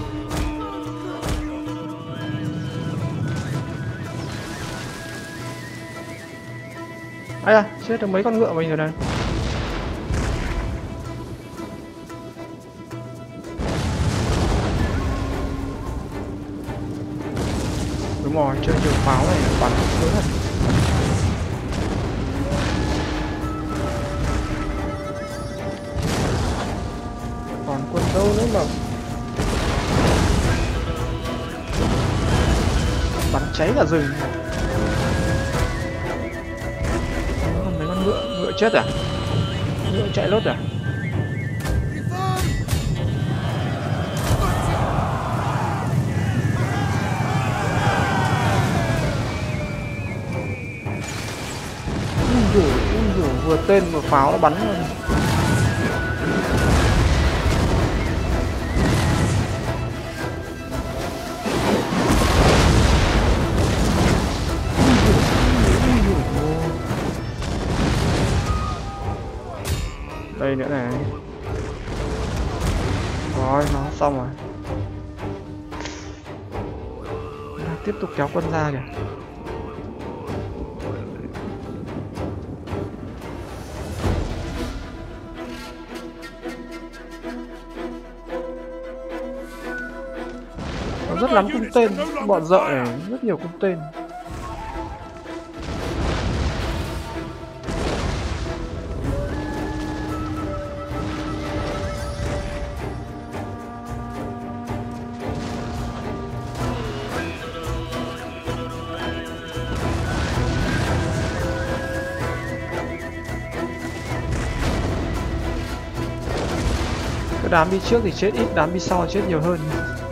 Ai da, chết được mấy con ngựa mình rồi này. Đúng rồi, chơi nhiều pháo này bắn sướng thật. Còn quân đâu nữa mà bắn cháy cả rừng. Còn mấy con ngựa, ngựa chết à? Ngựa chạy lốt à? Ui dồi, ui dồi, vừa tên vừa pháo nó bắn luôn. Đây nữa này. Rồi, nó xong rồi. Tiếp tục kéo quân ra kìa. Có rất lắm cung tên, bọn dợ này rất nhiều cung tên. Cái đám đi trước thì chết ít, đám đi sau chết nhiều hơn.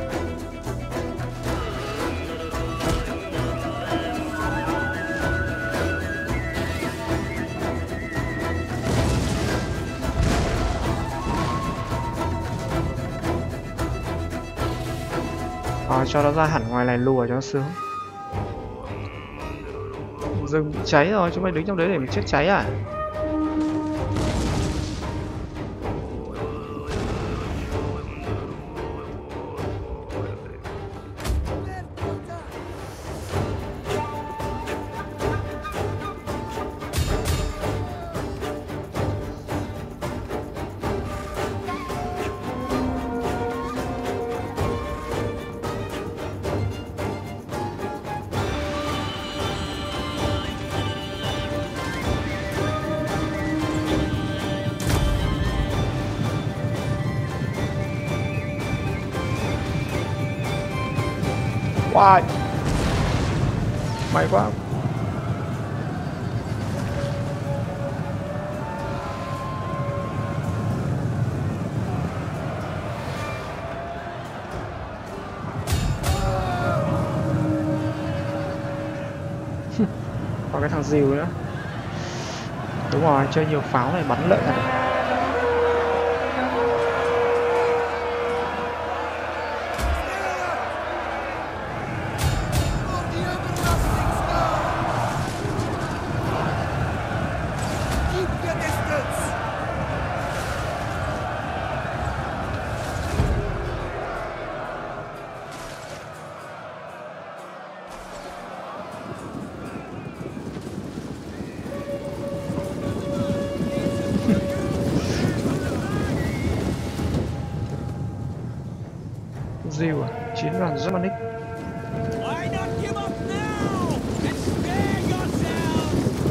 À, cho nó ra hẳn ngoài này lùa cho nó sướng. Rừng bị cháy rồi, chúng mày đứng trong đấy để mình chết cháy à? Wow. May quá. Có cái thằng dìu nữa. Đúng rồi, chơi nhiều pháo này bắn lợi thật. Dìu à? Chiến đoàn Germanic. Why not give up now and spare yourself?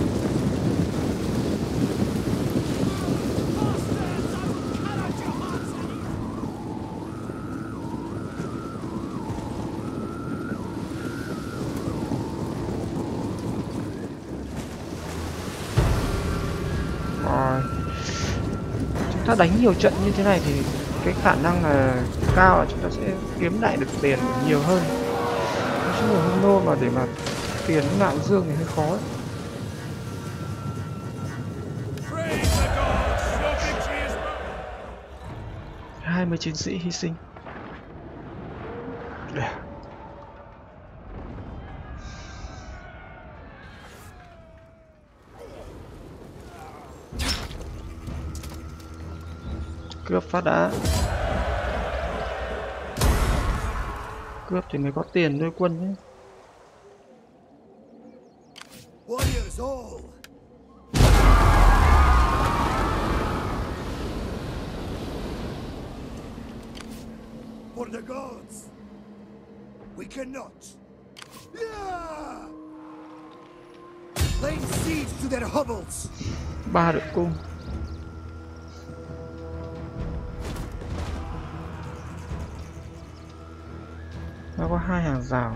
Bastards of Karajahazi! Rồi. Chúng ta đánh nhiều trận như thế này thì cái khả năng là cao là chúng ta sẽ kiếm lại được tiền nhiều hơn. Nói chung là Huno mà để mà tiền ngạo dương thì hơi khó ấy. hai mươi chiến sĩ hy sinh. Cướp phát đã. Cướp thì mới có tiền nuôi quân nhé. Warriors all! For the gods! We cannot! Yeah! Laying siege to their hovels. Ba đội cung. Nó có hai hàng rào.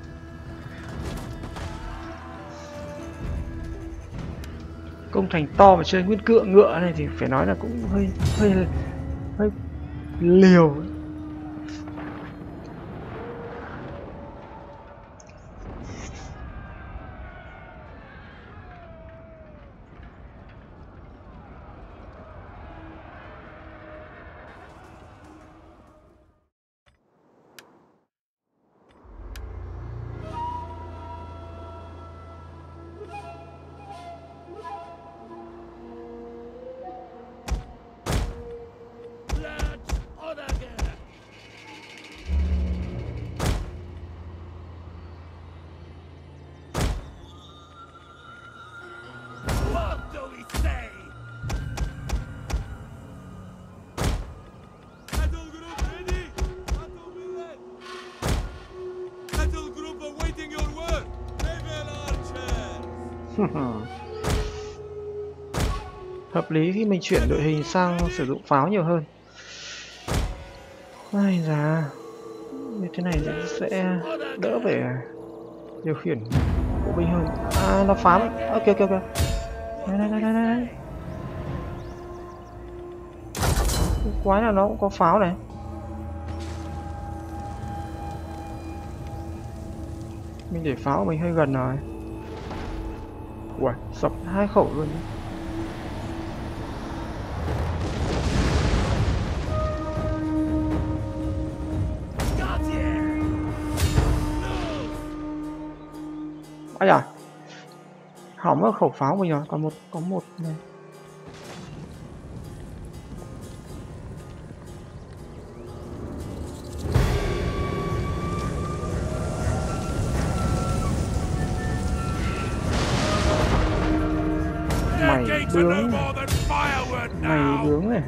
Công thành to mà chơi nguyên cựa ngựa này thì phải nói là cũng hơi hơi hơi liều. Hợp lý khi mình chuyển đội hình sang sử dụng pháo nhiều hơn. Ai da, như thế này sẽ đỡ phải điều khiển bộ binh hơn. À, nó pháo. Ok ok ok. Đây đây đây đây đây. Cái quái là nó cũng có pháo này. Mình để pháo của mình hơi gần rồi. Ui, sập hai khẩu luôn. Ây da, hỏng ở khẩu pháo mình rồi, còn một có một này. Mày bướng, mày bướng này.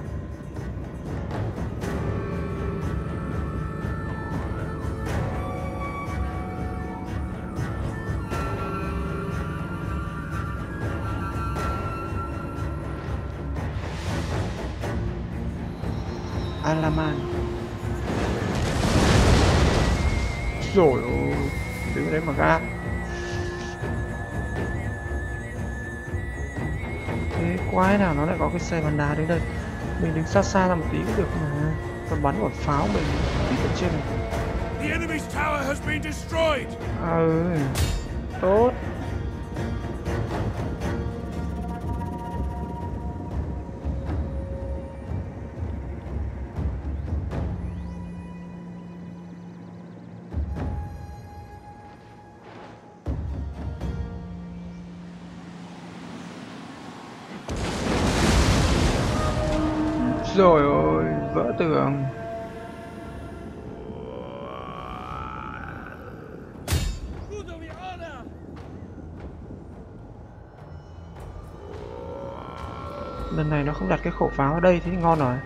Alaman. Rồi ôi, đứng đấy mà gác. Thế quái nào nó lại có cái xe bắn đá đến đây. Mình đứng xa xa ra một tí cũng được mà. Còn bắn một pháo mình tí ở trên này. The enemy's tower has been destroyed. À ừ, tốt. Rồi ôi, vỡ tường. Lần này nó không đặt cái khẩu pháo ở đây thì ngon rồi.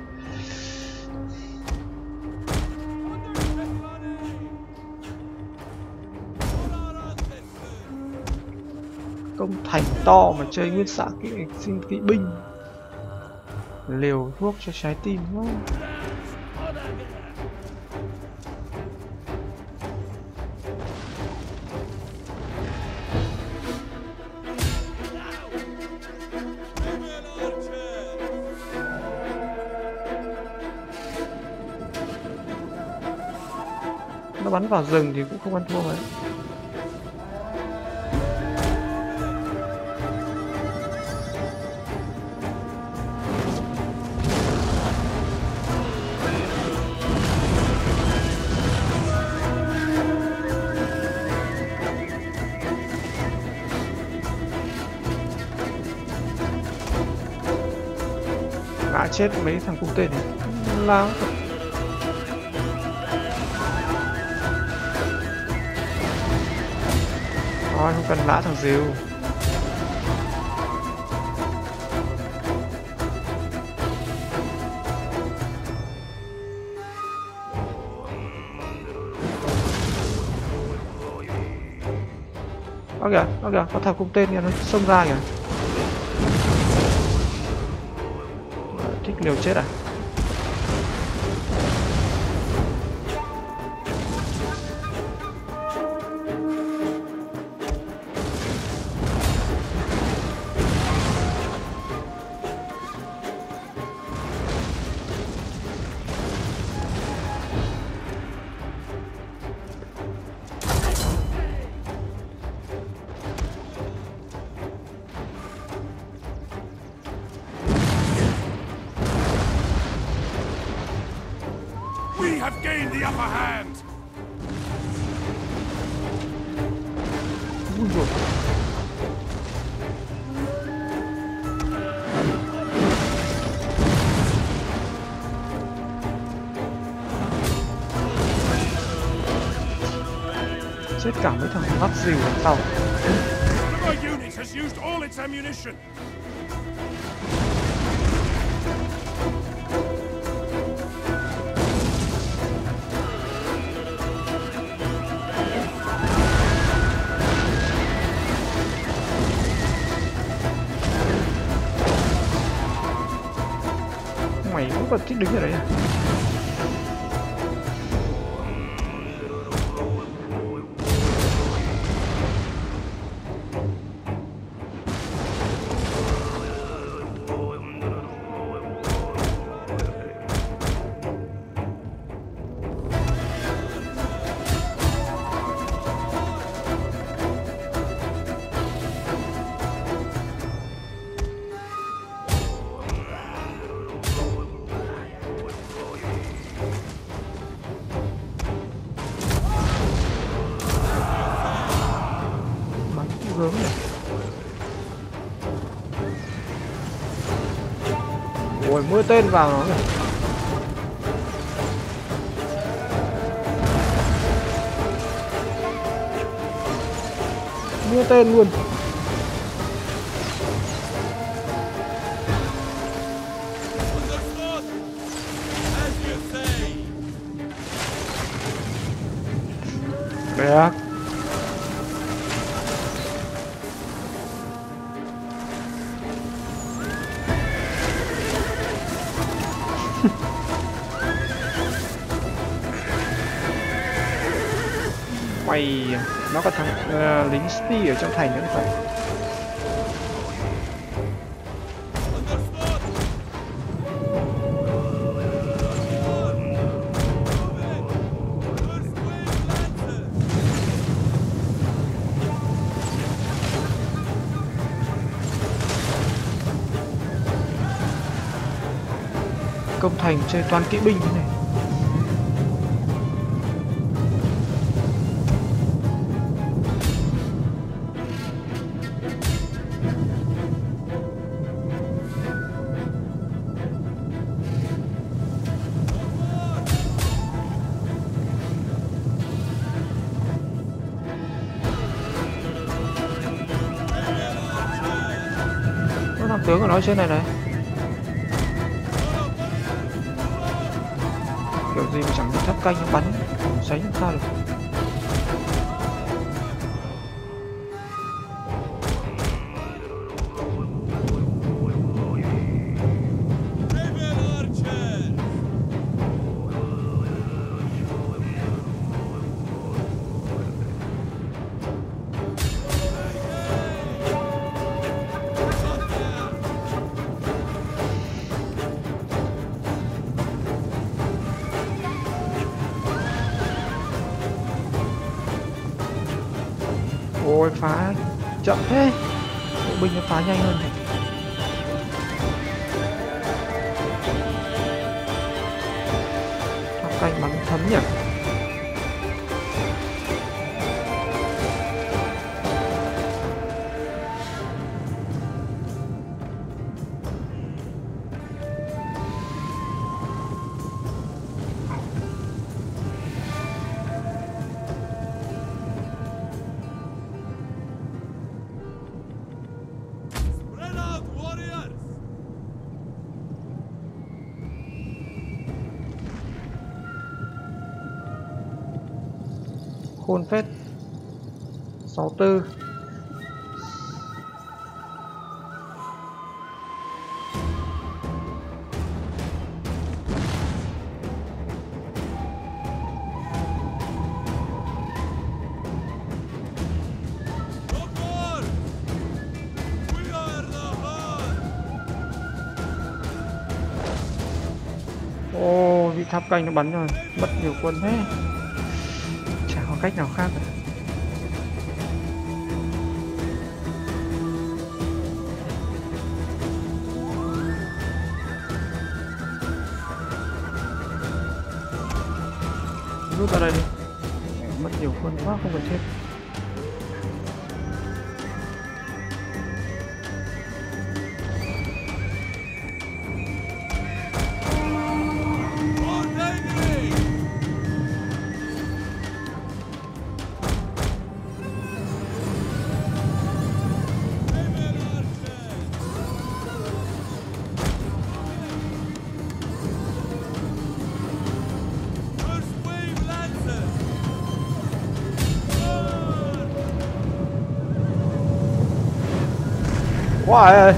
Công thành to mà chơi nguyên xạ kỵ sinh kỵ binh. Liều thuốc cho trái tim quá. Nó bắn vào rừng thì cũng không ăn thua mấy. Ngã chết mấy thằng cung tên này. Lao. Thôi không cần lã thằng rìu. Ó kìa, ó kìa, có thằng cung tên kìa, nó xông ra kìa. Thích liều chết à? We have gained the upper hand. Ui dồi. Chết cả mấy thằng bắt dìu đằng sau. One of our units has used all its ammunition. Mày cũng còn thích đứng ở đấy à? Gớm này. Ôi, mưa tên vào nó kìa. Mưa tên luôn. Được. Mày, nó có thằng uh, lính Spy ở trong thành nữa phải. Công thành chơi toàn kỵ binh thế này. Có thằng tướng của nó trên này này. Kiểu gì mà chẳng bị tháp canh bắn sánh làm sao được. Ôi phá chậm thế. Bộ binh nó phá nhanh hơn này. Tháp canh bắn thấm nhỉ. Khôn phết. Sáu tư. tháp canh nó bắn rồi, mất nhiều quân thế. Chả có cách nào khác cả. Rút ra đây đi. Mất nhiều quân quá không cần thiết. Wow ơi.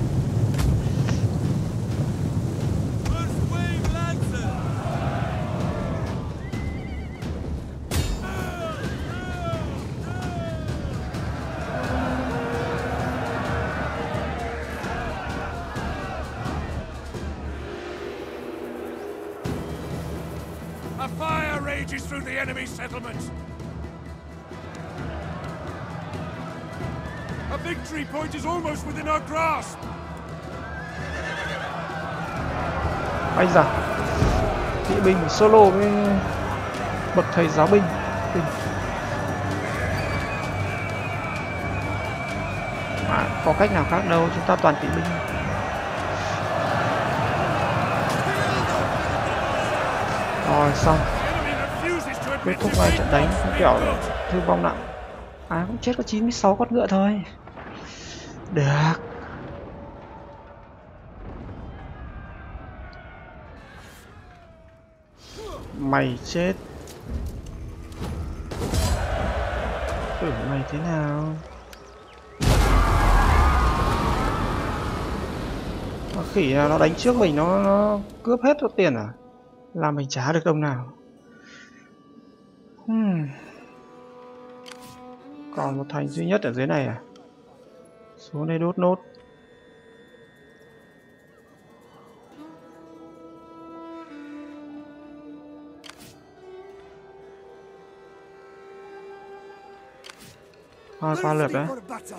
A fire rages through the enemy settlements. A victory point is almost within our grasp. Ây da, kỵ binh solo với bậc thầy giáo binh. Binh. À, có cách nào khác đâu, chúng ta toàn kỵ binh. Rồi xong, kết thúc ngay trận đánh, không kiểu thương vong nặng. À cũng chết có chín mươi sáu con ngựa thôi. Được. Mày chết. Thử mày thế nào. Nó khỉ nào nó đánh trước mình, nó, nó cướp hết số tiền à? Làm mình trả được đồng nào. Hmm. Còn một thành duy nhất ở dưới này à? Xuống đây đốt nốt. Thôi qua lượt đấy.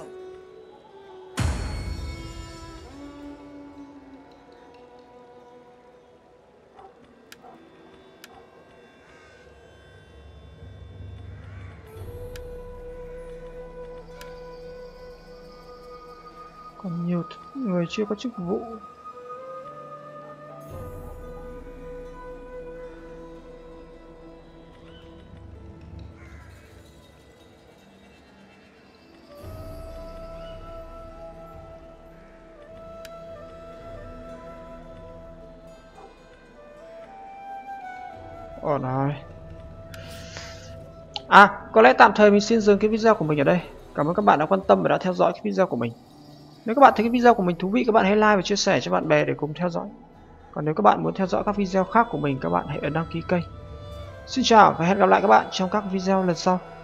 Còn nhiều người chưa có chức vụ. Ổn rồi. À, có lẽ tạm thời mình xin dừng cái video của mình ở đây. Cảm ơn các bạn đã quan tâm và đã theo dõi cái video của mình. Nếu các bạn thấy cái video của mình thú vị, các bạn hãy like và chia sẻ cho bạn bè để cùng theo dõi. Còn nếu các bạn muốn theo dõi các video khác của mình, các bạn hãy ấn đăng ký kênh. Xin chào và hẹn gặp lại các bạn trong các video lần sau.